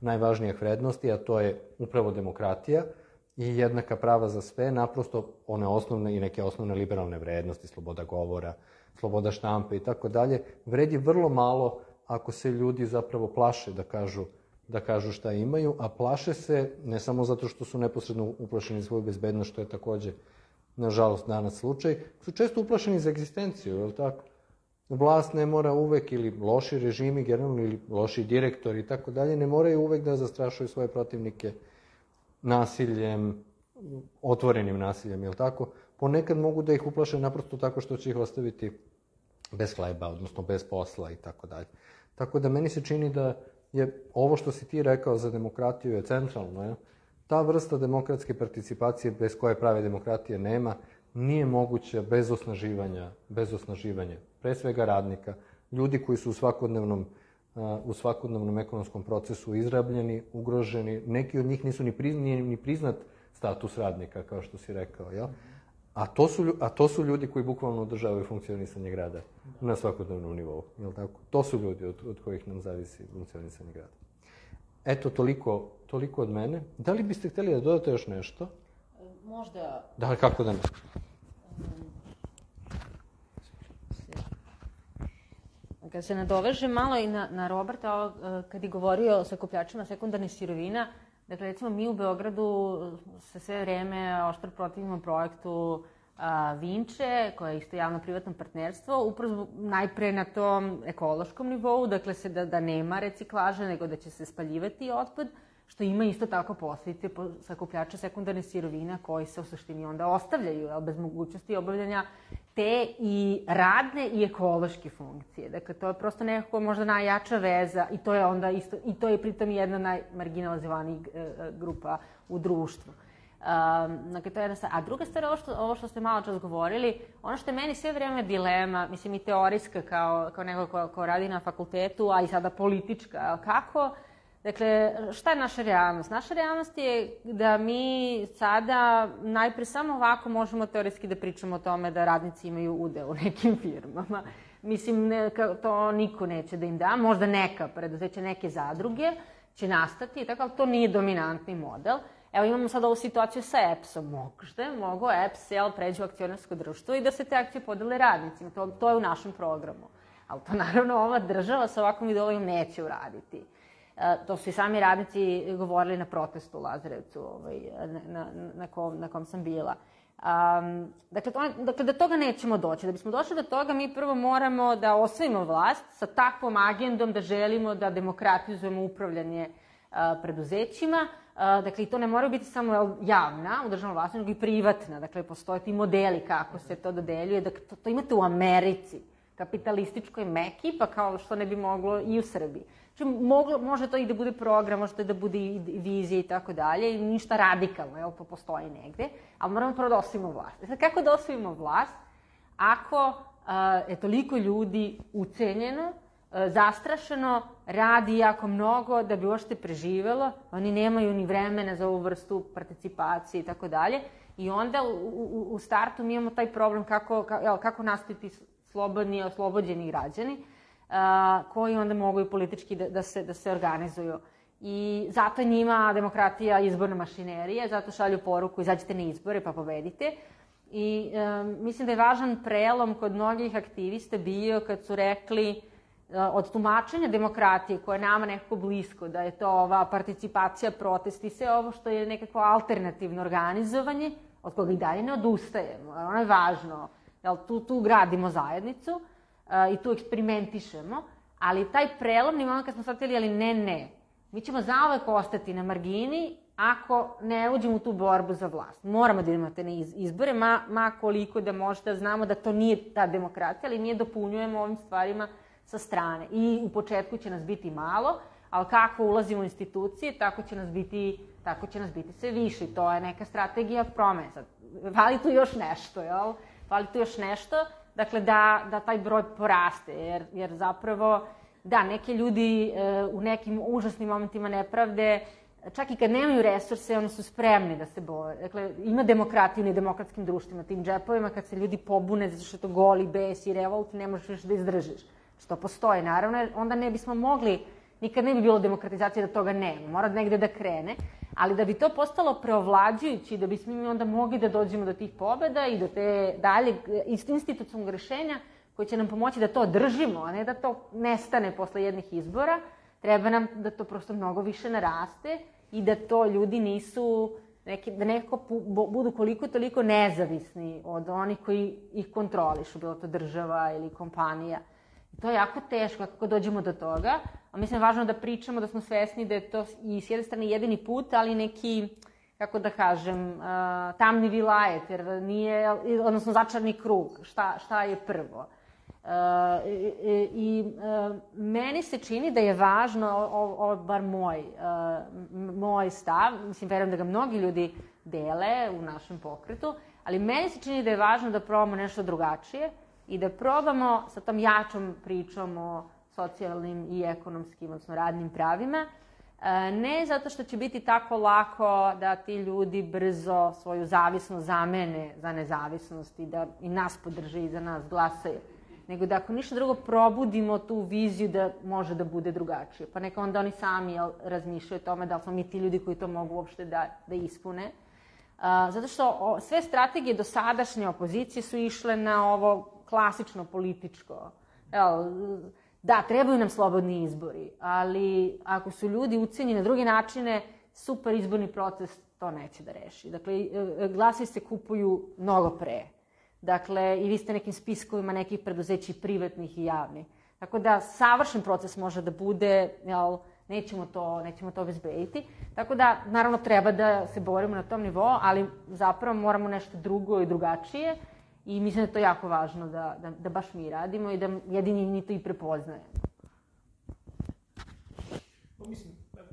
najvažnijih vrednosti, a to je upravo demokratija i jednaka prava za sve, naprosto one osnovne i neke osnovne liberalne vrednosti, sloboda govora, sloboda štampe i tako dalje, vredi vrlo malo ako se ljudi zapravo plaše da kažu, da kažu šta imaju, a plaše se ne samo zato što su neposredno uplašeni za svoju bezbednost, što je takođe, nažalost, danas slučaj, su često uplašeni za egzistenciju, je li tako? Vlast ne mora uvek, ili loši režimi, generalno, ili loši direktori i tako dalje, ne moraju uvek da zastrašuju svoje protivnike nasiljem, otvorenim nasiljem, je li tako? Ponekad mogu da ih uplaše naprosto tako što će ih ostaviti bez hleba, odnosno bez posla i tako dalje. Tako da meni se čini da je ovo što si ti rekao za demokratiju je centralno, je? Ta vrsta demokratske participacije bez koje prave demokratije nema, nije moguća bez osnaživanja, bez osnaživanja, pre svega radnika, ljudi koji su u svakodnevnom, u svakodnevnom ekonomskom procesu izrabljeni, ugroženi, neki od njih nisu ni, priz, ni priznat status radnika, kao što si rekao, jel? A to su, a to su ljudi koji bukvalno održavaju funkcionisanje grada na svakodnevnom nivou, jel tako? To su ljudi od, od kojih nam zavisi funkcionisanje grada. Eto, toliko, toliko od mene. Da li biste hteli da dodate još nešto? Možda... Da, kako da ne? Kad se nadoveže malo i na, na Roberta, kad je govorio o sakupljačima sekundarnih sirovina, dakle, recimo, mi u Beogradu se sve vreme oštro protivimo projektu a, Vinče, koje je isto javno-privatno partnerstvo, upravo najpre na tom ekološkom nivou, dakle, se da, da nema reciklaže, nego da će se spaljivati otpad, što ima isto tako posljedice po sakupljača sekundarnih sirovina koji se u suštini onda ostavljaju, jel, bez mogućnosti obavljanja te i radne i ekološke funkcije. Dakle, to je prosto nekako možda najjača veza i to je onda isto, i to je pritom jedna najmarginalizovanijih grupa u društvu. Um, dakle, to je jedna stvar. A druga stvar je ovo što, ovo što ste malo čas govorili, ono što je meni sve vreme dilema, mislim i teorijska kao, kao neko ko, ko radi na fakultetu, a i sada politička, kako... Dakle, šta je naša realnost? Naša realnost je da mi sada najpre samo ovako možemo teoretski da pričamo o tome da radnici imaju udeo u nekim firmama. Mislim, ne, to niko neće da im da, možda neka preduzeća, neke zadruge će nastati, tako, ali to nije dominantni model. Evo, imamo sad ovu situaciju sa E P S-om. Možda mogo E P S, jel, pređe u akcionarsko društvo i da se te akcije podele radnicima. To, to je u našem programu. Ali to, naravno, ova država sa ovakvom ideologijom neće uraditi. To su i sami radnici govorili na protestu u Lazarevcu, ovaj, na, na, na, kom, na kom sam bila. Um, dakle, to, dakle, do toga nećemo doći. Da bismo došli do toga, mi prvo moramo da osvojimo vlast sa takvom agendom da želimo da demokratizujemo upravljanje uh, preduzećima. Uh, dakle, i to ne mora biti samo javna u državnom vlasti, nego i privatna. Dakle, postoje ti modeli kako se to dodeljuje. Dakle, to, to imate u Americi, kapitalističkoj meki, pa kao što ne bi moglo i u Srbiji. Znači, moglo, može to i da bude program, može to i da bude i vizija i tako dalje, i ništa radikalno, jel, to postoji negde, ali moramo prvo da osvojimo vlast. Sad, kako da osvojimo vlast ako a, je toliko ljudi ucenjeno, a, zastrašeno, radi jako mnogo da bi uopšte preživelo, oni nemaju ni vremena za ovu vrstu participacije i tako dalje, i onda u, u, u startu mi imamo taj problem kako, kako, kako nastaviti slobodni, oslobođeni građani, Uh, koji onda mogu i politički da, da, se, da se organizuju. I zato je njima demokratija izborna mašinerija, zato šalju poruku, izađite na izbore pa pobedite. I um, mislim da je važan prelom kod mnogih aktivista bio kad su rekli uh, od tumačenja demokratije, koja je nama nekako blisko, da je to ova participacija, protesti, sve ovo što je nekako alternativno organizovanje, od koga i dalje ne odustajemo. Ono je važno, jel, tu, tu gradimo zajednicu. Uh, i tu eksperimentišemo, ali taj prelomni moment kad smo shvatili, ali ne, ne, mi ćemo zauvek ostati na margini ako ne uđemo u tu borbu za vlast. Moramo da imamo te izbore, ma, ma koliko da možda znamo da to nije ta demokratija, ali nije dopunjujemo ovim stvarima sa strane. I u početku će nas biti malo, ali kako ulazimo u institucije, tako će nas biti, tako će nas biti sve više. To je neka strategija promene. Fali tu još nešto, jel? Fali tu još nešto. Dakle, da, da taj broj poraste, jer, jer zapravo, da, neke ljudi e, u nekim užasnim momentima nepravde, čak i kad nemaju resurse, oni su spremni da se bore. Dakle, ima demokratiju u nedemokratskim društvima, tim džepovima, kad se ljudi pobune zato što je to goli bes i revolt, ne možeš više da izdržiš. Što postoji, naravno, onda ne bismo mogli nikad ne bi bilo demokratizacije da toga nema, mora negde da krene, ali da bi to postalo preovlađujući, da bismo mi onda mogli da dođemo do tih pobeda i do te dalje institucionalnog rešenja koji će nam pomoći da to održimo, a ne da to nestane posle jednih izbora, treba nam da to prosto mnogo više naraste i da to ljudi nisu, neki, da nekako budu koliko toliko nezavisni od onih koji ih kontrolišu, bilo to država ili kompanija. To je jako teško kako dođemo do toga, a mislim je važno da pričamo, da smo svesni da je to i s jedne strane jedini put, ali neki, kako da kažem, uh, tamni vilajet, jer nije, odnosno začarni krug, šta, šta je prvo. Uh, i i uh, meni se čini da je važno, ovo bar moj, uh, moj stav, mislim, verujem da ga mnogi ljudi dele u našem pokretu, ali meni se čini da je važno da probamo nešto drugačije i da probamo sa tom jačom pričom o socijalnim i ekonomskim, odnosno radnim pravima, ne zato što će biti tako lako da ti ljudi brzo svoju zavisnost zamene za nezavisnost i da i nas podrže i za nas glasaju, nego da ako ništa drugo probudimo tu viziju da može da bude drugačije. Pa neka onda oni sami jel, razmišljaju o tome da li smo mi ti ljudi koji to mogu uopšte da, da ispune. Uh, zato što o, sve strategije dosadašnje opozicije su išle na ovo klasično političko. Jel, da, trebaju nam slobodni izbori, ali ako su ljudi ucenjeni na druge načine, super izborni proces to neće da reši. Dakle, glasovi se kupuju mnogo pre. Dakle, i vi ste nekim spiskovima nekih preduzeća privatnih i javnih. Tako da, savršen proces može da bude, jel, nećemo to, nećemo to obezbediti. Tako da, naravno, treba da se borimo na tom nivou, ali zapravo moramo nešto drugo i drugačije. I mislim da je to jako važno da, da, da baš mi radimo i da jedini mi to i prepoznajemo. Mislim,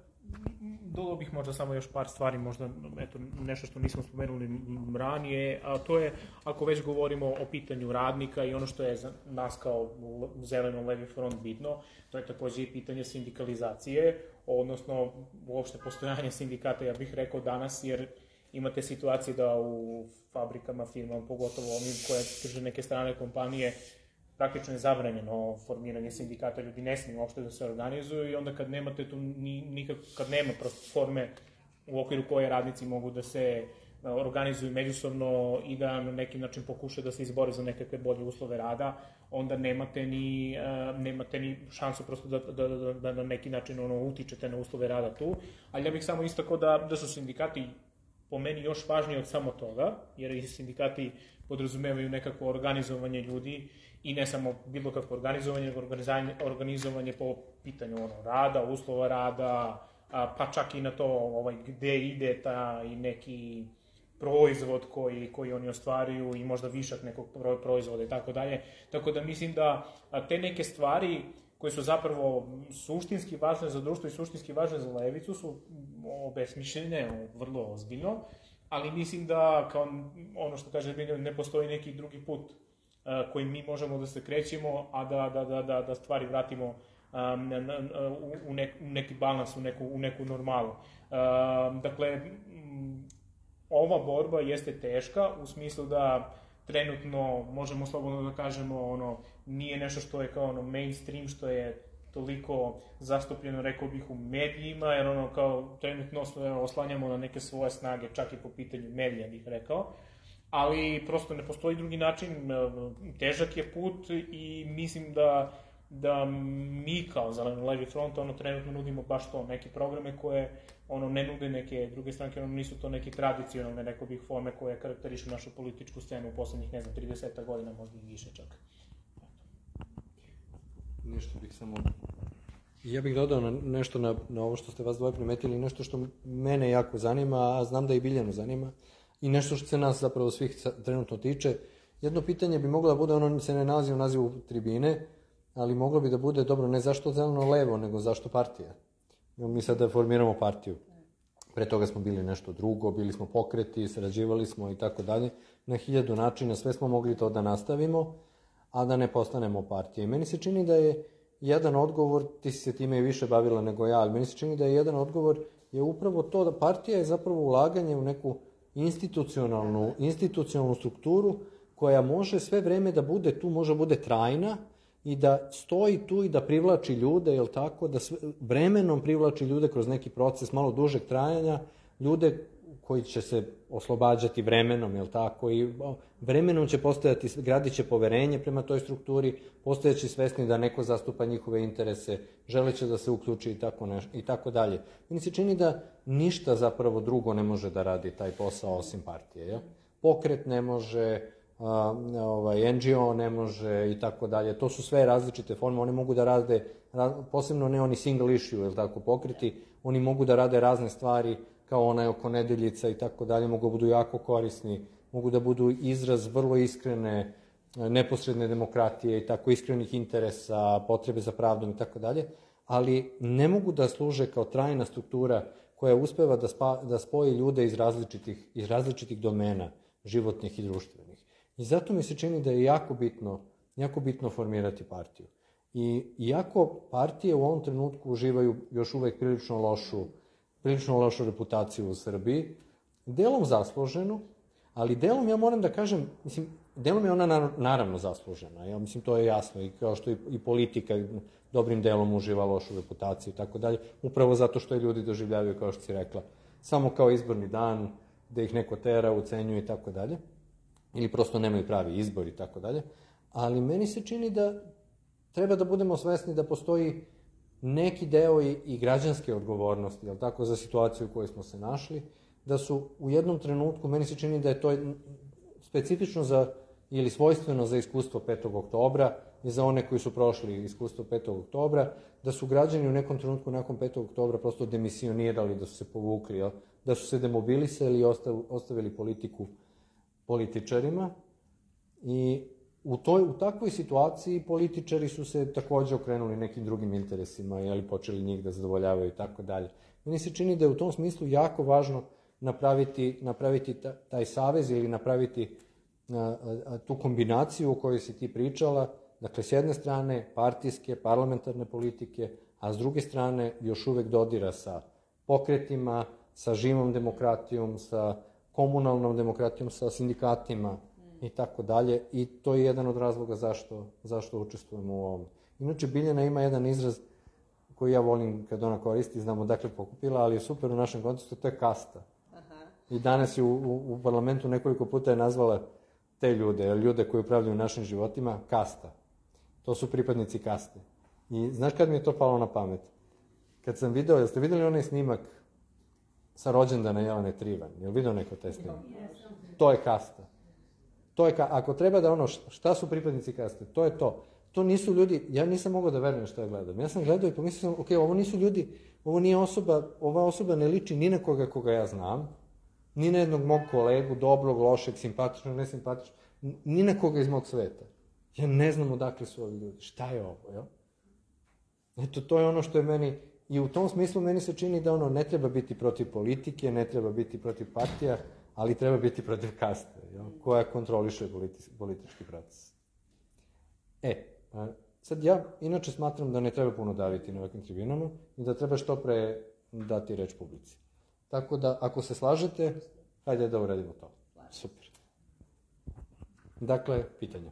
dodao bih možda samo još par stvari, možda eto, nešto što nismo spomenuli ranije, a to je, ako već govorimo o pitanju radnika i ono što je za nas kao zeleno-levi front bitno, to je takođe i pitanje sindikalizacije, odnosno uopšte postojanje sindikata, ja bih rekao danas, jer imate situacije da u fabrikama, firmama, pogotovo onim koje drže neke strane kompanije, praktično je zabranjeno formiranje sindikata, ljudi ne smiju uopšte da se organizuju i onda kad nemate tu nikako, kad nema prosto forme u okviru koje radnici mogu da se organizuju međusobno i da na neki način pokušaju da se izbore za nekakve bolje uslove rada, onda nemate ni, nemate ni šansu prosto da, da, da, da na neki način ono, utičete na uslove rada tu. Ali ja bih samo istakao da, da su sindikati po meni još važnije od samo toga, jer i sindikati podrazumevaju nekako organizovanje ljudi i ne samo bilo kakvo organizovanje, nego organizovanje po pitanju ono, rada, uslova rada, pa čak i na to ovaj, gde ide ta i neki proizvod koji, koji oni ostvaruju i možda višak nekog proizvoda i tako dalje. Tako da mislim da te neke stvari koje su zapravo suštinski važne za društvo i suštinski važne za levicu su obesmišljene, vrlo ozbiljno, ali mislim da, kao ono što kaže Biljan, ne postoji neki drugi put uh, kojim mi možemo da se krećemo, a da, da, da, da, da stvari vratimo um, na, na, u, u, nek, u neki balans, u neku, u neku normalu. Uh, dakle, um, ova borba jeste teška u smislu da trenutno, možemo slobodno da kažemo, ono, nije nešto što je kao ono mainstream, što je toliko zastupljeno, rekao bih, u medijima, jer ono kao trenutno oslanjamo na neke svoje snage, čak i po pitanju medija bih rekao, ali prosto ne postoji drugi način, težak je put i mislim da, da mi kao zeleno-levi front ono trenutno nudimo baš to, neke programe koje ono ne nude neke druge stranke, ono nisu to neke tradicionalne, rekao bih, forme koje karakterišu našu političku scenu u poslednjih, ne znam, trideset godina, možda i više čak. Nešto bih samo... Ja bih dodao na nešto na, na ovo što ste vas dvoje primetili, nešto što mene jako zanima, a znam da i Biljanu zanima, i nešto što se nas zapravo svih trenutno tiče. Jedno pitanje bi moglo da bude, ono se ne nalazi u nazivu tribine, ali moglo bi da bude, dobro, ne zašto zeleno-levo, nego zašto partija. Mi sad da formiramo partiju. Pre toga smo bili nešto drugo, bili smo pokreti, sarađivali smo i tako dalje. Na hiljadu načina sve smo mogli to da nastavimo, a da ne postanemo partije. I meni se čini da je jedan odgovor, ti si se time i više bavila nego ja, ali meni se čini da je jedan odgovor je upravo to da partija je zapravo ulaganje u neku institucionalnu, institucionalnu strukturu koja može sve vreme da bude tu, može bude trajna, i da stoji tu i da privlači ljude, jel tako, da sve, vremenom privlači ljude kroz neki proces malo dužeg trajanja, ljude koji će se oslobađati vremenom, jel tako, i vremenom će postojati, gradit će poverenje prema toj strukturi, postojeći svesni da neko zastupa njihove interese, želeće da se uključi i tako, neš, i tako dalje. Meni se čini da ništa zapravo drugo ne može da radi taj posao osim partije, jel? Pokret ne može, a, ovaj, en dži o ne može i tako dalje. To su sve različite forme, oni mogu da rade, posebno ne oni single issue, jel tako, pokreti, oni mogu da rade razne stvari, kao onaj oko nedeljica i tako dalje, mogu da budu jako korisni, mogu da budu izraz vrlo iskrene, neposredne demokratije i tako iskrenih interesa, potrebe za pravdom i tako dalje, ali ne mogu da služe kao trajna struktura koja uspeva da, spa, da spoji ljude iz različitih, iz različitih domena, životnih i društvenih. I zato mi se čini da je jako bitno, jako bitno formirati partiju. I iako partije u ovom trenutku uživaju još uvek prilično lošu prilično lošu reputaciju u Srbiji, delom zasluženu, ali delom, ja moram da kažem, mislim, delom je ona naravno zaslužena, ja mislim, to je jasno, i kao što i, i politika dobrim delom uživa lošu reputaciju i tako dalje, upravo zato što je ljudi doživljavaju, kao što si rekla, samo kao izborni dan, da ih neko tera, ucenjuje i tako dalje, ili prosto nemaju pravi izbor i tako dalje, ali meni se čini da treba da budemo svesni da postoji neki deo i, i građanske odgovornosti, jel tako, za situaciju u kojoj smo se našli, da su u jednom trenutku, meni se čini da je to specifično za, ili svojstveno za iskustvo petog oktobra i za one koji su prošli iskustvo petog oktobra, da su građani u nekom trenutku nakon petog oktobra prosto demisionirali, da su se povukli, jel? Da su se demobilisali i ostavili politiku političarima i U, toj, u takvoj situaciji političari su se takođe okrenuli nekim drugim interesima, jeli, počeli njih da zadovoljavaju i tako dalje. Meni se čini da je u tom smislu jako važno napraviti, napraviti ta, taj savez ili napraviti a, a, tu kombinaciju o kojoj si ti pričala, dakle, s jedne strane partijske, parlamentarne politike, a s druge strane još uvek dodira sa pokretima, sa živom demokratijom, sa komunalnom demokratijom, sa sindikatima, i tako dalje, i to je jedan od razloga zašto, zašto učestvujemo u ovom. Inače, Biljana ima jedan izraz koji ja volim kad ona koristi, znamo dakle pokupila, ali je super u našem kontekstu, to je kasta. Aha. I danas je u, u, u parlamentu nekoliko puta je nazvala te ljude, ljude koji upravljaju našim životima, kasta. To su pripadnici kaste. I znaš kad mi je to palo na pamet? Kad sam video, jeste videli onaj snimak sa rođendana Jelene Trivan? Jel video neko taj snimak? To je kasta. To je ka, ako treba da ono, šta su pripadnici kaste, to je to. To nisu ljudi, ja nisam mogao da verujem što ja gledam. Ja sam gledao i pomislio sam, ok, ovo nisu ljudi, ovo nije osoba, ova osoba ne liči ni na koga koga ja znam, ni na jednog mog kolegu, dobrog, lošeg, simpatičnog, nesimpatičnog, ni na koga iz mog sveta. Ja ne znam odakle su ovi ljudi, šta je ovo, jel? Eto, to je ono što je meni, i u tom smislu meni se čini da ono, ne treba biti protiv politike, ne treba biti protiv partija, ali treba biti protiv kaste, jel? Koja kontroliše politi, politički proces. E, a, sad ja inače smatram da ne treba puno daviti na ovakvim tribinama i da treba što pre dati reč publici. Tako da, ako se slažete, hajde da uradimo to. Super. Dakle, pitanje.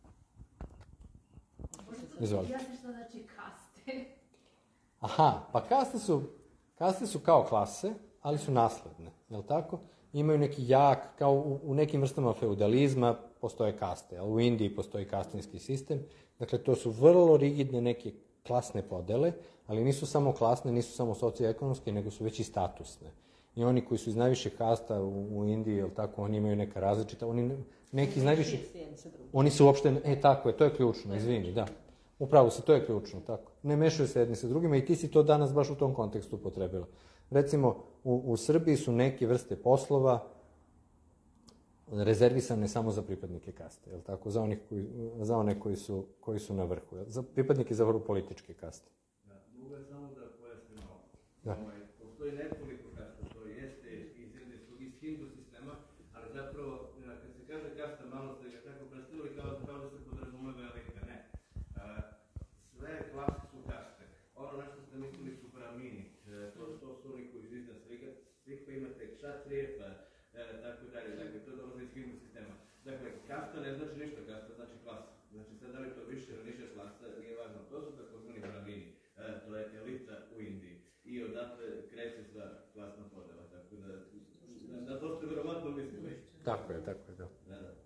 Izvolite. Ja sam što znači kaste. Aha, pa kaste su, kaste su kao klase, ali su nasledne, je li tako? Imaju neki jak, kao u, u nekim vrstama feudalizma postoje kaste, ali u Indiji postoji kastinski sistem. Dakle, to su vrlo rigidne neke klasne podele, ali nisu samo klasne, nisu samo socioekonomske, nego su već i statusne. I oni koji su iz najviših kasta u, u Indiji, je li tako, oni imaju neka različita, oni neki iz najviših, oni su uopšte, e, tako je, to je ključno, izvini, da. Upravo se, to je ključno, tako. Ne mešaju se jedni sa drugima i ti si to danas baš u tom kontekstu upotrebila. Recimo, u, u Srbiji su neke vrste poslova rezervisane samo za pripadnike kaste, je li tako? Za, onih koji, za one koji su, koji su na vrhu. Za pripadnike za vrhu političke kaste. Da, mogu je samo da pojasnim ovo. Da. Postoji nekoliko kasta, to jeste iz, iz hindu sistema, ali zapravo, kad se kaže kasta, malo ste ga tako predstavili kao, kao da se podrazumeva elita. Ne. Sve klase su kaste. Ono na što ste mislili su bramini. To, to su oni koji iz iznad svih, svih pa imate kšatrije, pa tako dalje. Dakle, to dolaze iz hindu sistema. Dakle, kasta kasta ne znači ništa, kasta znači klasa. Znači sad da li to više ili niže klasa, nije važno. To su takozvani bramini, to je elita u Indiji. I odatle kreće sva klasna podela, tako da, na to ste verovatno mislili. Tako je, tako je, da. Da, da.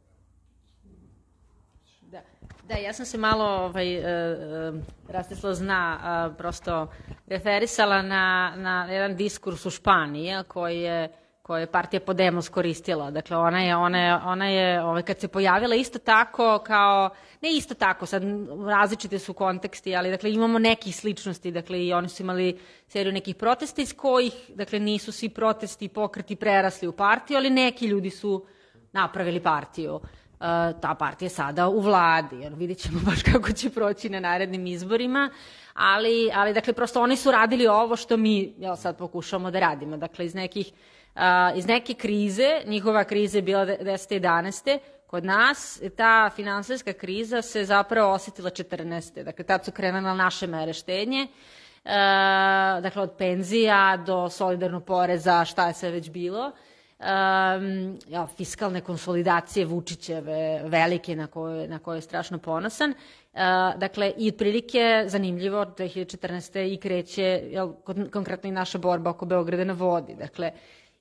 Da, da, ja sam se malo, ovaj, uh, uh, Rastislav zna, uh, prosto referisala na, na jedan diskurs u Španiji koji je, koji je partija Podemos koristila. Dakle, ona je, ona je, ona je ovaj, kad se pojavila isto tako kao, ne isto tako, sad različite su konteksti, ali dakle, imamo nekih sličnosti, dakle, i oni su imali seriju nekih protesta iz kojih, dakle, nisu svi protesti i pokreti prerasli u partiju, ali neki ljudi su napravili partiju. Uh, ta partija je sada u vladi, jer vidjet ćemo baš kako će proći na narednim izborima, ali, ali dakle, prosto oni su radili ovo što mi jel, sad pokušamo da radimo. Dakle, iz, nekih, uh, iz neke krize, njihova kriza je bila desete jedanaeste kod nas ta finansijska kriza se zapravo osetila četrnaeste Dakle, tad su krenule naše mere štednje, uh, dakle, od penzija do solidarnog poreza, šta je sve već bilo. Um, ja, fiskalne konsolidacije Vučićeve velike na koje, na koje je strašno ponosan. Uh, dakle, i otprilike zanimljivo od dve hiljade četrnaeste i kreće jel, konkretno i naša borba oko Beograda na vodi. Dakle,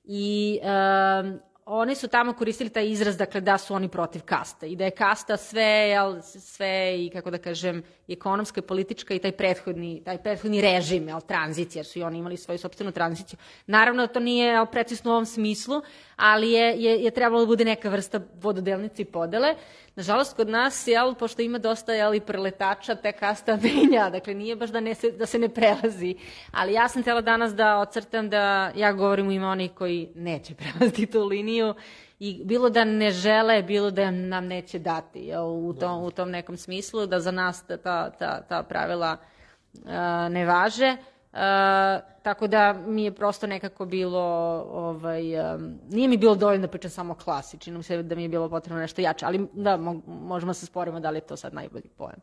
i um, oni su tamo koristili taj izraz, dakle, da su oni protiv kaste i da je kasta sve, jel, sve i, kako da kažem, ekonomska i politička i taj prethodni, taj prethodni režim, jel, tranzicija, jer su i oni imali svoju sopstvenu tranziciju. Naravno, to nije jel, precisno u ovom smislu, ali je, je, je trebalo da bude neka vrsta vododelnice i podele. Nažalost, kod nas, jel, pošto ima dosta jel, i preletača, te kasta menja, dakle, nije baš da, ne se, da se ne prelazi. Ali ja sam htjela danas da ocrtam da ja govorim u ime onih koji neće prelaziti tu liniju i bilo da ne žele, bilo da nam neće dati jel, u, tom, u tom nekom smislu, da za nas ta, ta, ta pravila uh, ne važe. Uh, tako da mi je prosto nekako bilo, ovaj, um, nije mi bilo dovoljno da pričam samo o klasi, čini mi se da mi je bilo potrebno nešto jače, ali da, mo možemo se sporimo da li je to sad najbolji pojam.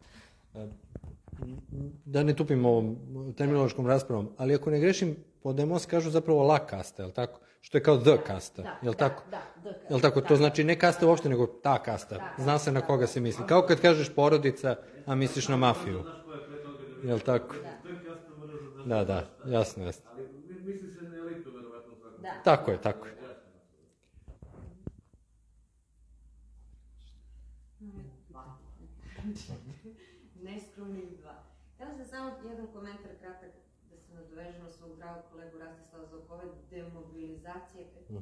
Da ne tupim ovom terminološkom raspravom, ali ako ne grešim, Podemos kažu zapravo la kasta, je li tako? Što je kao the kasta, da, je li tako? Da, da, the je li tako? Da, to znači ne kasta uopšte, nego ta kasta. Da, Zna se na koga se misli. Kao kad kažeš porodica, a misliš na mafiju. Je li tako? Da, da, jasno, jasno. Ali misli se na elitu, verovatno. Tako je, tako je. Neskromnih dva. Htjela sam samo jedan komentar kratak da se nadovežem na svog dragog kolegu Rastislava za ove demobilizacije. Uh-huh.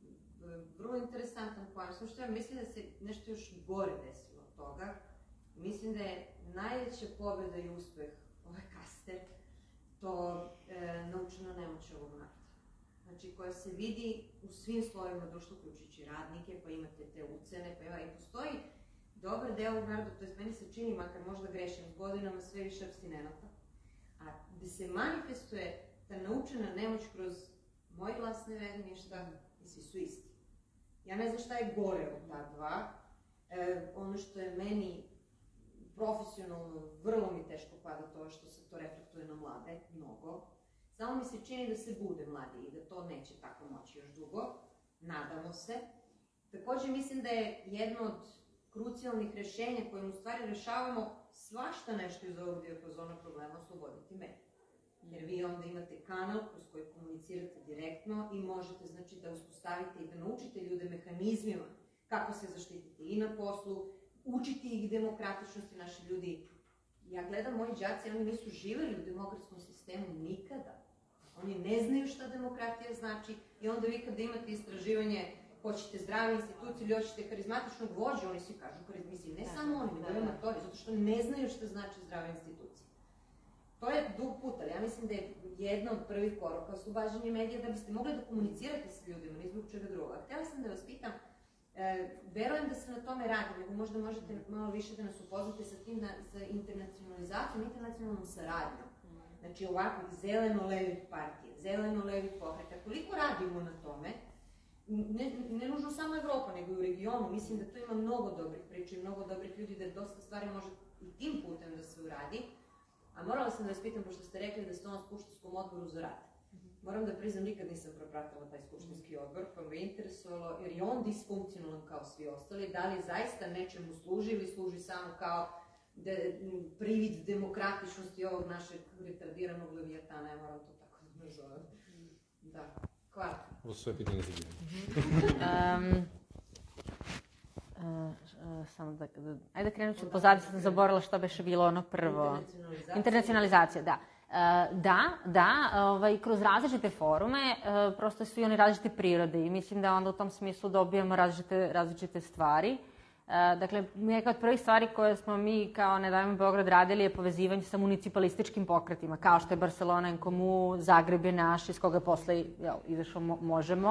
Vrlo interesantan pojam. Samo što ja mislim da se nešto još gore desilo od toga. Mislim da je najveća pobjeda i uspeh ove kaste to e, naučena nemoć ovog naroda. Znači, koja se vidi u svim slojima društva, uključujući radnike, pa imate te ucene, pa ima i postoji dobar deo ovog naroda, to je meni se čini, makar možda grešim, s godinama sve više apstinenata, a gde se manifestuje ta naučena nemoć kroz moj glas ne vredi ništa i svi su isti. Ja ne znam šta je gore od ta dva. E, ono što je meni profesionalno vrlo mi teško pada to što se to reflektuje na mlade, mnogo. Samo mi se čini da se bude mladi i da to neće tako moći još dugo. Nadamo se. Također mislim da je jedno od krucijalnih rešenja kojim u stvari rešavamo svašta nešto iz ovog dijapazona problema osloboditi medije. Jer vi onda imate kanal kroz koji komunicirate direktno i možete znači da uspostavite i da naučite ljude mehanizmima kako se zaštititi i na poslu, učiti ih demokratičnosti. Naši ljudi, ja gledam moji đaci, oni nisu živeli u demokratskom sistemu nikada. Oni ne znaju šta demokratija znači i onda vi kada imate istraživanje, hoćete zdrave institucije ili hoćete karizmatičnog vođu, oni svi kažu karizmatični, ne samo oni, nego amatori, zato što ne znaju šta znači zdrave institucije. To je dug put, ali ja mislim da je jedna od prvih koraka oslobađanje medija da biste mogli da komunicirate s ljudima, ne zbog čega druga. Htjela sam da vas pitam, e, verujem da se na tome radi, nego možda možete malo više da nas upoznate sa tim, da, sa internacionalizacijom, internacionalnom saradnjom. Znači ovakvih zeleno-levih partija, zeleno-levih pokreta. Koliko radimo na tome, ne, ne nužno samo Evropa, nego i u regionu, mislim da tu ima mnogo dobrih priča i mnogo dobrih ljudi, da dosta stvari može i tim putem da se uradi. A morala sam da vas pitam, pošto ste rekli da ste on s Puštarskom odboru za rad. Moram da priznam, nikad nisam propratila taj skupštinski odbor, pa me interesovalo, jer je on disfunkcionalan kao svi ostali, da li zaista nečemu služi ili služi samo kao de, privid demokratičnosti ovog našeg retardiranog levijatana, ja moram to tako da nazovem. Da, hvala. Ovo su sve pitanje za Biljanu. um, uh, uh, samo da, da, ajde krenut ću pozadnje, sam zaboravila što beše bilo ono prvo. Internacionalizacija. Internacionalizacija, da. Uh, da, da, ovaj, kroz različite forume, uh, prosto su i oni različite prirode i mislim da onda u tom smislu dobijamo različite, različite stvari. Uh, dakle, neka od prvih stvari koje smo mi kao Ne davimo Beograd radili je povezivanje sa municipalističkim pokretima, kao što je Barcelona en Comú, Zagreb je naš, iz koga je posle jel, izašao mo- Možemo,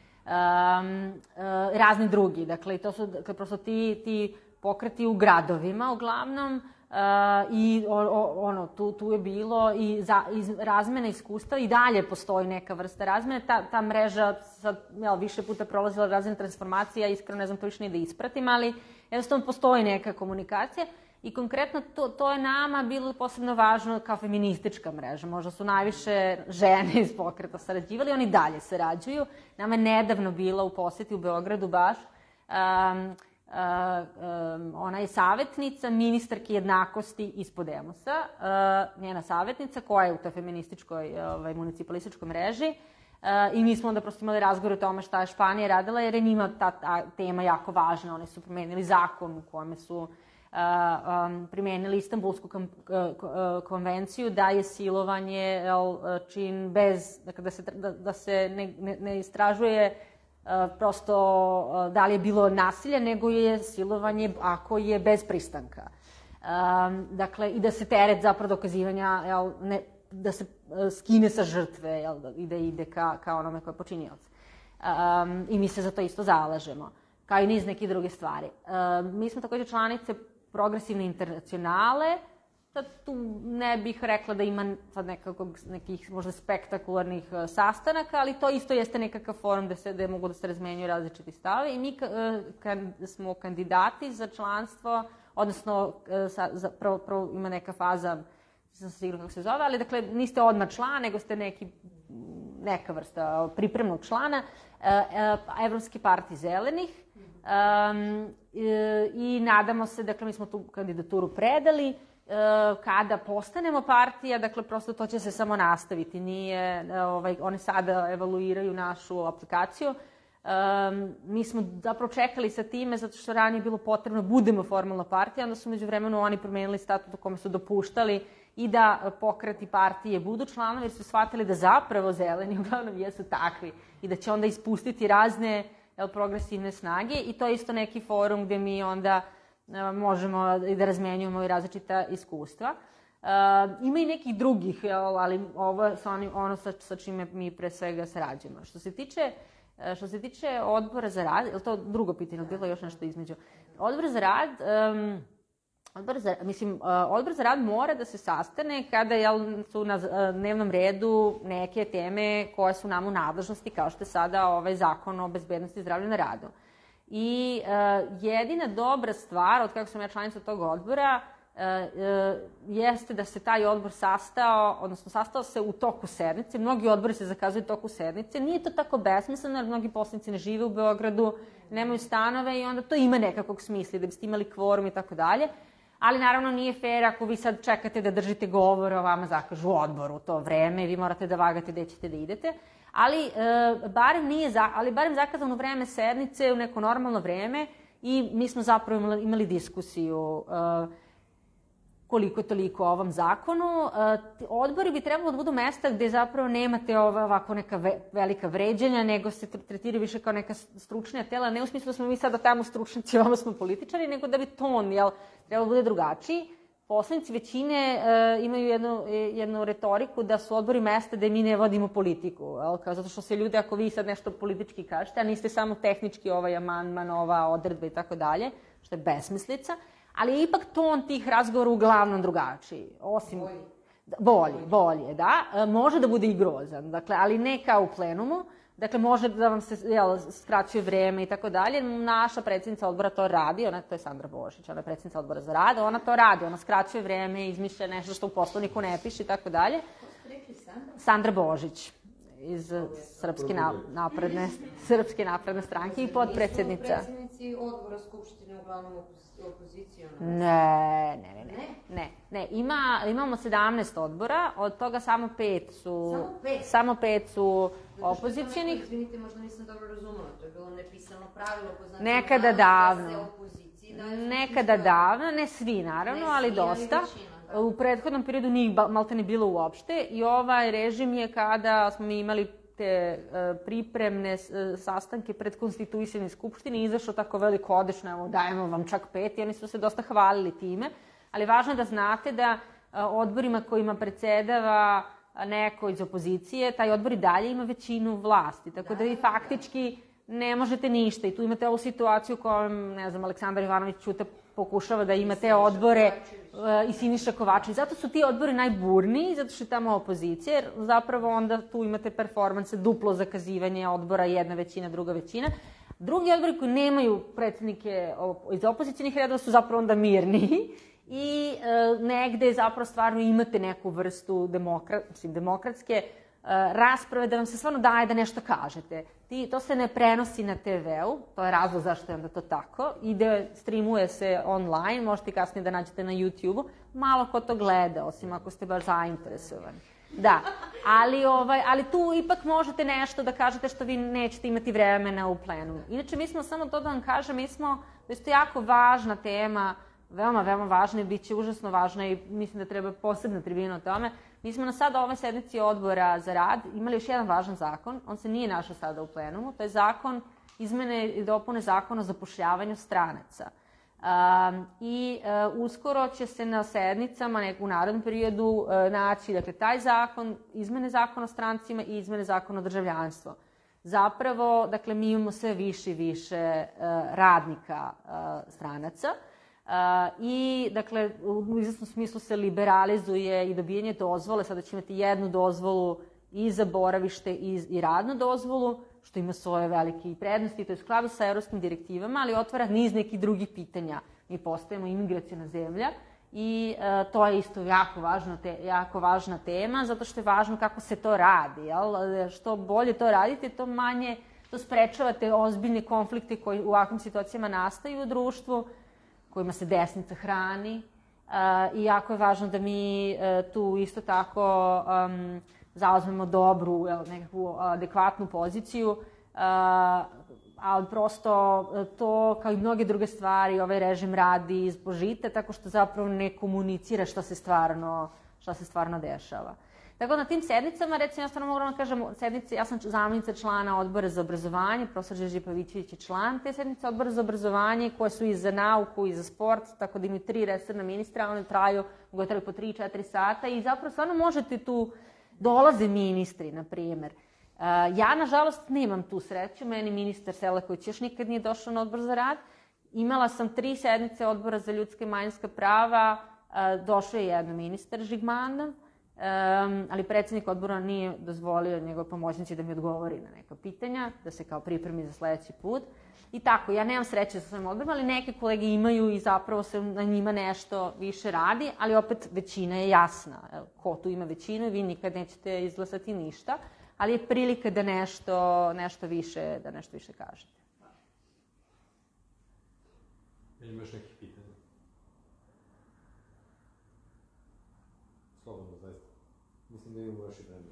um, uh, razni drugi. Dakle, to su dakle, prosto ti, ti pokreti u gradovima uglavnom. Uh, i o, o, ono, tu, tu je bilo i za, iz razmene iskustva i dalje postoji neka vrsta razmene. Ta, ta mreža sad, jel, više puta prolazila razne transformacije, iskreno ne znam to više ni da ispratim, ali jednostavno postoji neka komunikacija i konkretno to, to je nama bilo posebno važno kao feministička mreža. Možda su najviše žene iz pokreta sarađivali, oni dalje sarađuju. Nama je nedavno bila u poseti u Beogradu baš um, Uh, um, ona je savjetnica ministarke jednakosti iz Podemosa, uh, njena savjetnica koja je u toj feminističkoj ovaj, municipalističkoj mreži uh, i mi smo onda prosto imali razgovor o tome šta je Španija radila jer je njima ta, ta tema jako važna. Oni su promenili zakon u kome su uh, um, primenili Istanbulsku kom, uh, konvenciju da je silovanje uh, čin bez, dakle, da se, da, da se ne, ne, ne istražuje prosto da li je bilo nasilje, nego je silovanje ako je bez pristanka. Um, dakle, i da se teret zapravo dokazivanja, jel, ne, da se skine sa žrtve jel, i da ide ka, ka onome ko je počinioc. Um, I mi se za to isto zalažemo, kao i niz nekih druge stvari. Um, mi smo također članice Progresivne internacionale, sad tu ne bih rekla da ima sad nekakvog, nekih možda spektakularnih uh, sastanaka, ali to isto jeste nekakav forum da se da mogu da se razmenjuju različiti stave i mi uh, kan, smo kandidati za članstvo, odnosno uh, sa, za, prvo, prvo ima neka faza, nisam se sigurno kako se zove, ali dakle niste odmah član, nego ste neki, neka vrsta pripremnog člana uh, uh, Evropske partije zelenih um, i, i nadamo se, dakle mi smo tu kandidaturu predali. Kada postanemo partija, dakle, prosto to će se samo nastaviti. Nije, ovaj, oni sada evaluiraju našu aplikaciju. Um, mi smo zapravo čekali sa time, zato što ranije je bilo potrebno da budemo formalna partija, onda su među vremenu oni promenili statut u kome su dopuštali i da pokreti partije budu članovi, jer su shvatili da zapravo zeleni uglavnom jesu takvi i da će onda ispustiti razne jel, progresivne snage i to je isto neki forum gde mi onda možemo i da razmenjujemo i različita iskustva. Uh, ima i nekih drugih, ali ovo je ono sa, sa čime mi pre svega sarađujemo. Što se tiče, što se tiče odbora za rad, je li to drugo pitanje, ili bilo još nešto između? Odbor za rad, um, odbor za, mislim, uh, odbor za rad mora da se sastane kada jel, su na uh, dnevnom redu neke teme koje su nam u nadležnosti, kao što je sada ovaj zakon o bezbednosti i zdravlju na radu. I uh, jedina dobra stvar, od kako sam ja članica tog odbora, uh, uh, jeste da se taj odbor sastao, odnosno sastao se u toku sednice. Mnogi odbori se zakazuju u toku sednice. Nije to tako besmisleno, jer mnogi poslanici ne žive u Beogradu, nemaju stanove i onda to ima nekakvog smisla, da biste imali kvorum i tako dalje. Ali naravno nije fair ako vi sad čekate da držite govor, a vama zakažu odbor u to vreme i vi morate da vagate gde ćete da idete. Ali, e, barem nije za, ali barem zakazano vreme sednice u neko normalno vreme i mi smo zapravo imali, imali diskusiju e, koliko toliko o ovom zakonu. E, odbori bi trebalo da budu mesta gde zapravo nemate ova, ovako neka ve, velika vređanja, nego se tretiraju više kao neka stručnija tela, ne u smislu da smo mi sada tamo stručnici, ovamo smo političari, nego da bi ton, jel, trebalo da bude drugačiji. Poslanici većine e, imaju jednu, jednu retoriku da su odbori mesta da mi ne vodimo politiku. Jel? Kao, zato što se ljudi, ako vi sad nešto politički kažete, a niste samo tehnički ovaj amandman, ova odredba i tako dalje, što je besmislica, ali je ipak ton tih razgovora uglavnom drugačiji. Osim, bolji. Bolji, bolje, da. E, može da bude i grozan, dakle, ali ne kao u plenumu. Dakle, može da vam se jel, skraćuje vreme i tako dalje. Naša predsjednica odbora to radi, ona, to je Sandra Božić, ona je predsjednica odbora za rad, ona to radi, ona skraćuje vreme, izmišlja nešto što u poslovniku ne piše i tako dalje. Ko ste rekli Sandra? Sandra Božić. iz Srpske napredne, Srpske napredne stranke i potpredsjednica. Nisu predsjednici odbora Skupštine uglavnom opozicijona? Ne, ne, ne, ne, ne, ne. Ima, imamo sedamnaest odbora, od toga samo pet su... Samo pet? Samo pet su opozicijonih. Izvinite, možda nisam dobro razumela, to je bilo nepisano pravilo, poznati nekada davno, davno. da se opoziciji daje... Nekada davno, ne svi naravno, ne ali svi, dosta. Ali većina, da. U prethodnom periodu nije malte ne bilo uopšte i ovaj režim je kada smo mi imali te uh, pripremne uh, sastanke pred konstituisanim skupštine izašao tako veliko odešno, evo dajemo vam čak pet i oni su se dosta hvalili time, ali važno je da znate da uh, odborima kojima predsedava neko iz opozicije, taj odbor i dalje ima većinu vlasti, tako da, da vi faktički ne možete ništa i tu imate ovu situaciju kojom, ne znam, Aleksandar Ivanović Ćuta pokušava da ima te odbore uh, i Siniša Kovačević. Zato su ti odbori najburniji, zato što je tamo opozicija, jer zapravo onda tu imate performanse, duplo zakazivanje odbora, jedna većina, druga većina. Drugi odbori koji nemaju predsjednike iz opozicijnih redova su zapravo onda mirniji i uh, negde zapravo stvarno imate neku vrstu demokra, mislim, demokratske uh, rasprave da vam se stvarno daje da nešto kažete. Ti, to se ne prenosi na te veu, to je razlog zašto je onda to tako, ide, streamuje se online, možete kasnije da nađete na YouTube-u, malo ko to gleda, osim ako ste baš zainteresovani. Da, ali, ovaj, ali tu ipak možete nešto da kažete što vi nećete imati vremena u plenumu. Inače, mi smo, samo to da vam kažem, mi smo, da je to jako važna tema, veoma, veoma važna i bit će užasno važna i mislim da treba posebna tribina o tome. Mi smo na sada ovoj sednici odbora za rad imali još jedan važan zakon, on se nije našao sada u plenumu, to je zakon izmene i dopune zakona o zapošljavanju stranaca. Um, I uh, uskoro će se na sednicama u narednom periodu uh, naći, dakle, taj zakon, izmene zakona o strancima i izmene zakona o državljanstvu. Zapravo, dakle, mi imamo sve više i više uh, radnika uh, stranaca. Uh, I, dakle, u izvesnom smislu se liberalizuje i dobijanje dozvole. Sada će imati jednu dozvolu i za boravište i, i radnu dozvolu, što ima svoje velike prednosti. To je u skladu sa evropskim direktivama, ali otvara niz nekih drugih pitanja. Mi postajemo imigraciona zemlja i uh, to je isto jako važna, te, jako važna tema, zato što je važno kako se to radi. Jel? Što bolje to radite, to manje to sprečavate ozbiljne konflikte koji u ovakvim situacijama nastaju u društvu, kojima se desnica hrani uh, i jako je važno da mi uh, tu isto tako um, zauzmemo dobru, jel, nekakvu adekvatnu poziciju, uh, ali prosto to, kao i mnoge druge stvari, ovaj režim radi izbog žita, tako što zapravo ne komunicira šta se stvarno, šta se stvarno dešava. Tako na tim sednicama, recimo, ja stvarno mogu da kažem, sednice, ja sam zamjenica člana odbora za obrazovanje, profesor Đerđe Pavićević je član te sednice odbora za obrazovanje, koje su i za nauku i za sport, tako da imaju tri resorna ministra, one traju, mogu da traju po tri četiri sata i zapravo stvarno možete tu, dolaze ministri, na primjer. Uh, ja, nažalost, nemam tu sreću, meni ministar Selaković još nikad nije došao na odbor za rad. Imala sam tri sednice odbora za ljudska i manjinska prava, uh, došao je jedan ministar Žigmanov, Um, ali predsjednik odbora nije dozvolio njegove pomoćnici da mi odgovori na neka pitanja, da se kao pripremi za sledeći put. I tako, ja nemam sreće sa svojim odborima, ali neke kolege imaju i zapravo se na njima nešto više radi, ali opet većina je jasna. Evo, ko tu ima većinu, vi nikad nećete izglasati ništa, ali je prilika da nešto, nešto više, da nešto više kažete. Ili imaš neki pitanje? Slobodno, zaista. Mislim da imamo još i vremena.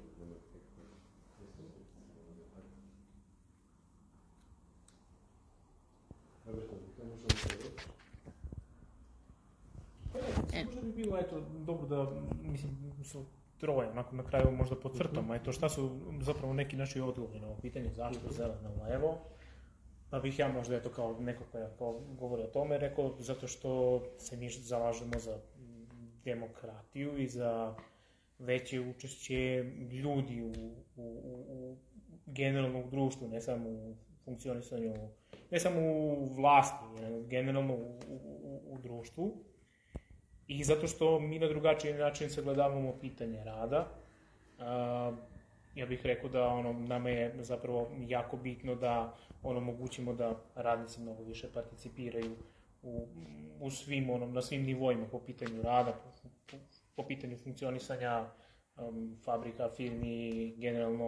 Dobro, to možda da se reći? Možda bi bilo, eto, dobro da, mislim, su troje, onako na kraju možda pod crtom, a eto, šta su zapravo neki naši odgovori na ovo pitanje, zašto zeleno levo? Pa bih ja možda, eto, kao neko koja govori o tome, rekao, zato što se mi zalažemo za demokratiju i za veće učešće ljudi u, u, u generalno u društvu, ne samo u funkcionisanju, ne samo u vlasti, generalno u, u, u društvu. I zato što mi na drugačiji način sagledavamo pitanje rada. A, ja bih rekao da ono, nama je zapravo jako bitno da ono, omogućimo da radnici mnogo više participiraju u, u svim, ono, na svim nivoima po pitanju rada, po, po, po pitanju funkcionisanja um, fabrika, firmi, generalno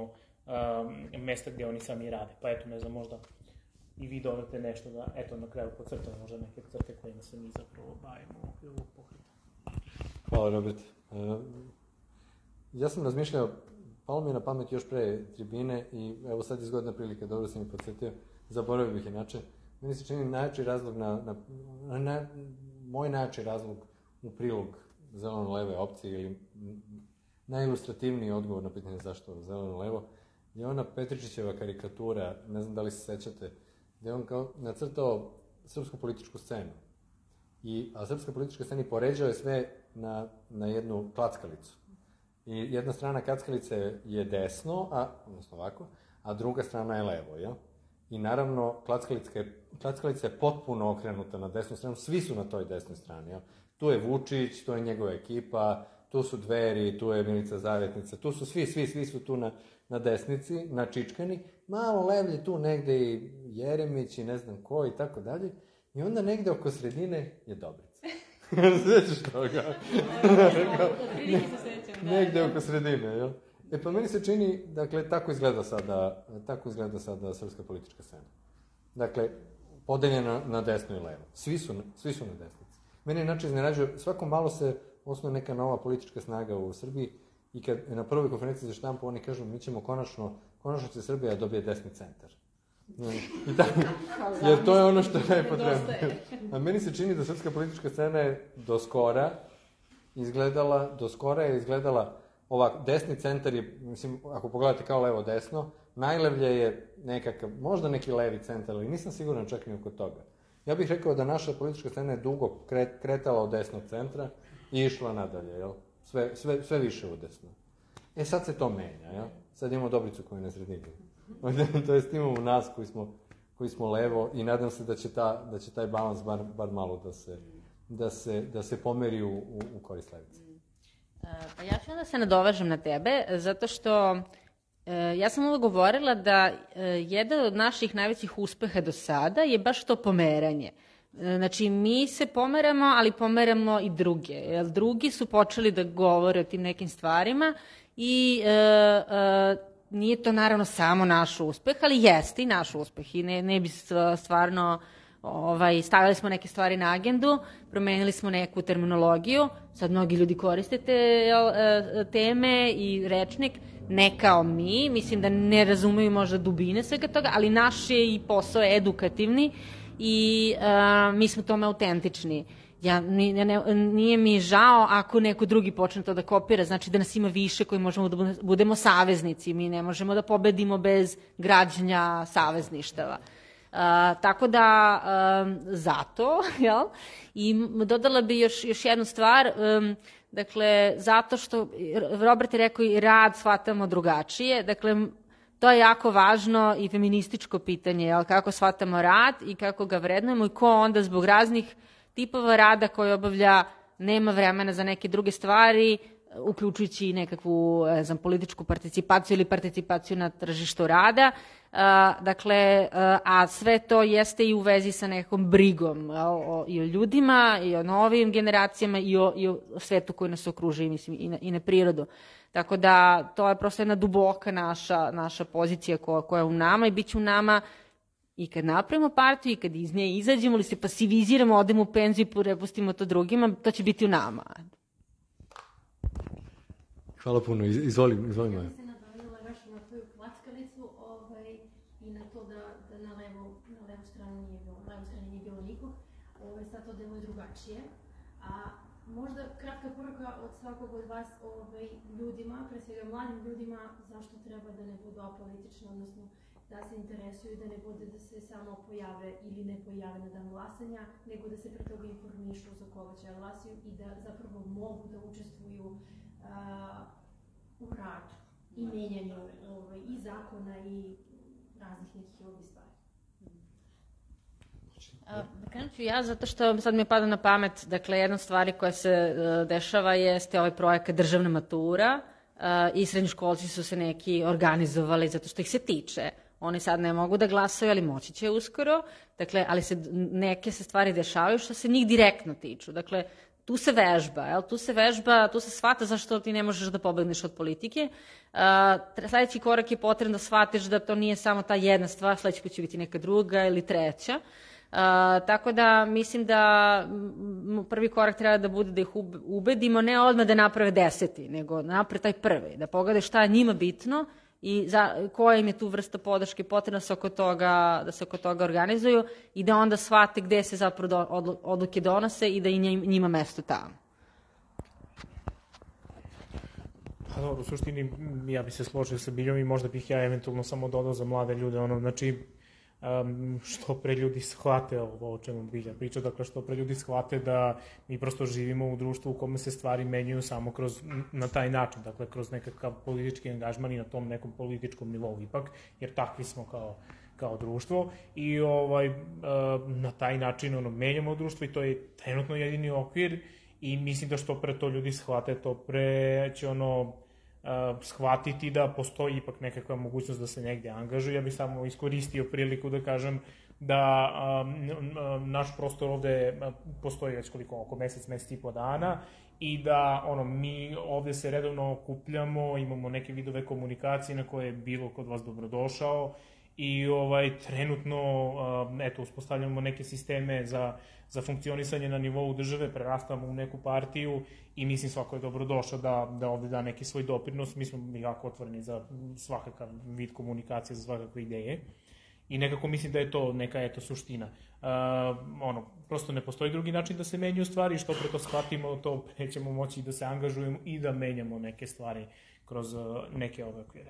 um, mesta gdje oni sami rade. Pa eto, ne znam, možda i vi dodate nešto da, eto, na kraju podcrtamo možda neke crte kojima se mi zapravo bavimo u okviru ovog pokreta. Hvala, Robert. Uh, ja sam razmišljao, palo mi je na pamet još pre tribine i evo sad je zgodna prilika, dobro sam mi podsjetio, zaboravio bih inače. Meni se čini najjači razlog, na, na, na, na moj najjači razlog u prilog zeleno-leve opcije ili najilustrativniji odgovor na pitanje zašto zeleno-levo je ona Petričićeva karikatura, ne znam da li se sećate, gde je on kao nacrtao srpsku političku scenu. I, a srpska politička scena poređao je sve na, na jednu klackalicu. I jedna strana klackalice je desno, a, odnosno ovako, a druga strana je levo, ja? I naravno, klackalica je, klackalica je potpuno okrenuta na desnu stranu, svi su na toj desnoj strani, ja? Tu je Vučić, tu je njegova ekipa, tu su Dveri, tu je Milica Zavetnica, tu su svi, svi, svi su tu na, na desnici, na Čičkani, malo levlje tu negde i Jeremić i ne znam ko i tako dalje, i onda negde oko sredine je Dobrica. Sjećaš toga? Negde oko sredine, jel? E pa meni se čini, dakle, tako izgleda sada, tako izgleda sada srpska politička scena. Dakle, podeljena na desno i levo. Svi su, svi su na desnici. Meni inače iznenađuje, svako malo se osnuje neka nova politička snaga u Srbiji i kad na prvoj konferenciji za štampu oni kažu mi ćemo konačno, konačno će Srbija dobije desni centar. I tako, jer to je ono što je najpotrebnije. A meni se čini da srpska politička scena je do skora izgledala, do skora je izgledala ovako, desni centar je, mislim, ako pogledate kao levo-desno, najlevlje je nekakav, možda neki levi centar, ali nisam siguran čak ni oko toga. Ja bih rekao da naša politička scena je dugo kretala od desnog centra i išla nadalje, jel? Sve, sve, sve više u desno. E sad se to menja, jel? Sad imamo Dobricu koju je na sredini. To jest imamo nas koji smo, koji smo levo i nadam se da će, ta, da će taj balans bar, bar malo da se, da se, da se pomeri u, u, u korist levice. Pa ja ću onda se nadovežem na tebe, zato što ja sam uvek govorila da jedan od naših najvećih uspeha do sada je baš to pomeranje. Znači, mi se pomeramo, ali pomeramo i druge. Jer drugi su počeli da govore o tim nekim stvarima i e, e, nije to naravno samo naš uspeh, ali jeste i naš uspeh. I ne, ne bi stvarno... Ovaj, stavili smo neke stvari na agendu, promenili smo neku terminologiju, sad mnogi ljudi koriste te teme i rečnik, ne kao mi, mislim da ne razumeju možda dubine svega toga, ali naš je i posao edukativni i a, mi smo tome autentični. Ja, nije, ne, nije mi žao ako neko drugi počne to da kopira, znači da nas ima više koji možemo da budemo saveznici, mi ne možemo da pobedimo bez građanja savezništava. Uh, tako da, um, zato, jel? I dodala bi još, još jednu stvar, um, dakle, zato što, Robert je rekao i rad shvatamo drugačije, dakle, to je jako važno i feminističko pitanje, jel? Kako shvatamo rad i kako ga vrednujemo i ko onda zbog raznih tipova rada koje obavlja nema vremena za neke druge stvari, uključujući nekakvu, ne znam, političku participaciju ili participaciju na tržištu rada. Uh, dakle, uh, a sve to jeste i u vezi sa nekom brigom o, i o ljudima, i o novim generacijama, i o, i o svetu koji nas okružuje, mislim, i na, i na prirodu. Tako da, to je prosto jedna duboka naša, naša pozicija koja, koja je u nama i bit će u nama i kad napravimo partiju, i kad iz nje izađemo, ili se pasiviziramo, odemo u penziju i prepustimo to drugima, to će biti u nama. Hvala puno, izvoli, izvoli Maja. Ja sam se nadovezala još na tvoju klackalicu ovaj, i na to da, da na, levo, na levu stranu nije bilo, na levu stranu nije bilo nikog. Ovaj, sad to deluje drugačije. A možda kratka poruka od svakog od vas ovaj, ljudima, pre svega mladim ljudima, zašto treba da ne budu apolitični, odnosno da se interesuju, da ne bude da se samo pojave ili ne pojave na dan glasanja, nego da se pre toga informišu za koga će glasaju i da zapravo mogu da učestvuju uh, u radu i menjanju ovaj, i zakona i raznih nekih ovih stvari. Da krenut ću ja, zato što sad mi je pada na pamet, dakle, jedna od stvari koja se uh, dešava jeste ovaj projekat državna matura uh, i srednjoškolci su se neki organizovali zato što ih se tiče. Oni sad ne mogu da glasaju, ali moći će uskoro, dakle, ali se neke se stvari dešavaju što se njih direktno tiču. Dakle, tu se vežba, jel? Tu se vežba, tu se shvata zašto ti ne možeš da pobegneš od politike. Uh, sledeći korak je potrebno da shvatiš da to nije samo ta jedna stvar, sledeći će biti neka druga ili treća. Uh, tako da mislim da prvi korak treba da bude da ih ubedimo, ne odmah da naprave deseti, nego da naprave taj prvi, da pogledaju šta je njima bitno i za, koja im je tu vrsta podrške potrebna da se oko toga, da se oko toga organizuju i da onda shvate gde se zapravo do, odluke donose i da i njima mesto tamo. Pa dobro, u suštini ja bih se složio sa Biljom i možda bih ja eventualno samo dodao za mlade ljude, ono, znači, Um, što pre ljudi shvate ovo o čemu Bilja priča, dakle što pre ljudi shvate da mi prosto živimo u društvu u kome se stvari menjaju samo kroz, na taj način, dakle kroz nekakav politički angažman i na tom nekom političkom nivou ipak, jer takvi smo kao, kao društvo i ovaj, uh, na taj način ono, menjamo društvo i to je trenutno jedini okvir i mislim da što pre to ljudi shvate, to pre će ono Uh, shvatiti da postoji ipak nekakva mogućnost da se negde angažuje. Ja bih samo iskoristio priliku da kažem da um, naš prostor ovde postoji već koliko, oko mesec, mesec i po dana i da ono, mi ovde se redovno okupljamo, imamo neke vidove komunikacije na koje je bilo kod vas dobrodošao i ovaj, trenutno um, eto, uspostavljamo neke sisteme za, za funkcionisanje na nivou države, prerastamo u neku partiju i mislim svako je dobrodošao da, da ovde da neki svoj doprinos. Mi smo jako otvoreni za svakakav vid komunikacije, za svakakve ideje i nekako mislim da je to neka eto suština. Uh, ono, prosto ne postoji drugi način da se menjaju stvari, što pre to shvatimo, to pre ćemo moći da se angažujemo i da menjamo neke stvari kroz uh, neke ove okvire.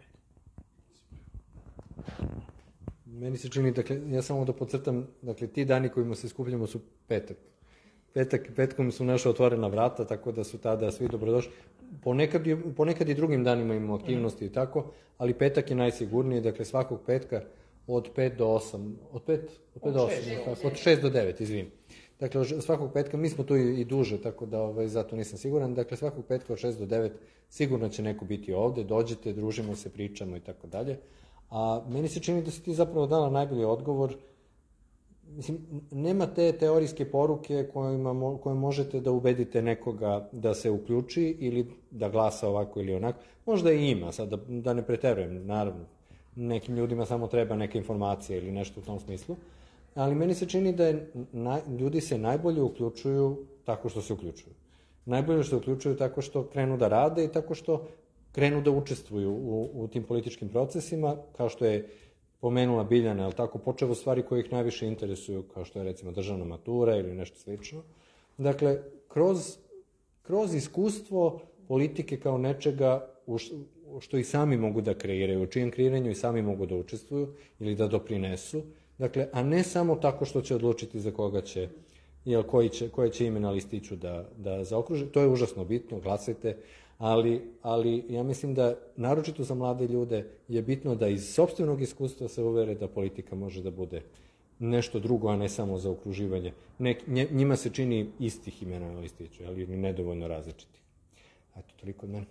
Meni se čini, dakle, ja samo da podcrtam, dakle, ti dani kojima se skupljamo su petak. Petak, petkom su naša otvorena vrata, tako da su tada svi dobrodošli. Ponekad, ponekad i drugim danima imamo aktivnosti i tako, ali petak je najsigurniji, dakle, svakog petka od pet do osam, od pet, od pet do osam, od šest do devet, izvim. Dakle, svakog petka, mi smo tu i, i duže, tako da ovaj, zato nisam siguran, dakle, svakog petka od šest do devet sigurno će neko biti ovde, dođete, družimo se, pričamo i tako dalje. A meni se čini da si ti zapravo dala najbolji odgovor. Mislim, nema te teorijske poruke kojima, koje možete da ubedite nekoga da se uključi ili da glasa ovako ili onako. Možda i ima, sad da, da ne preterujem, naravno. Nekim ljudima samo treba neka informacija ili nešto u tom smislu. Ali meni se čini da je, na, ljudi se najbolje uključuju tako što se uključuju. Najbolje što se uključuju tako što krenu da rade i tako što krenu da učestvuju u, u tim političkim procesima, kao što je pomenula Biljana, ali tako, počevo stvari koje ih najviše interesuju, kao što je recimo državna matura ili nešto slično. Dakle, kroz, kroz iskustvo politike kao nečega u što i sami mogu da kreiraju, u čijem kreiranju i sami mogu da učestvuju ili da doprinesu, dakle, a ne samo tako što će odlučiti za koga će, jel, koji će, koje će ime na listiću da, da zaokruže. To je užasno bitno, glasajte, ali, ali ja mislim da, naročito za mlade ljude, je bitno da iz sopstvenog iskustva se uvere da politika može da bude nešto drugo, a ne samo za okruživanje. Nek, njima se čini istih imena na listiću, ali nedovoljno različiti. Eto, toliko od mene.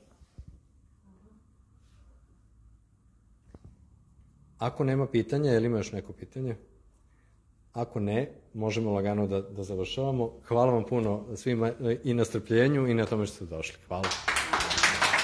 Ako nema pitanja, je li ima još neko pitanje? Ako ne, možemo lagano da, da završavamo. Hvala vam puno svima i na strpljenju i na tome što ste došli. Hvala.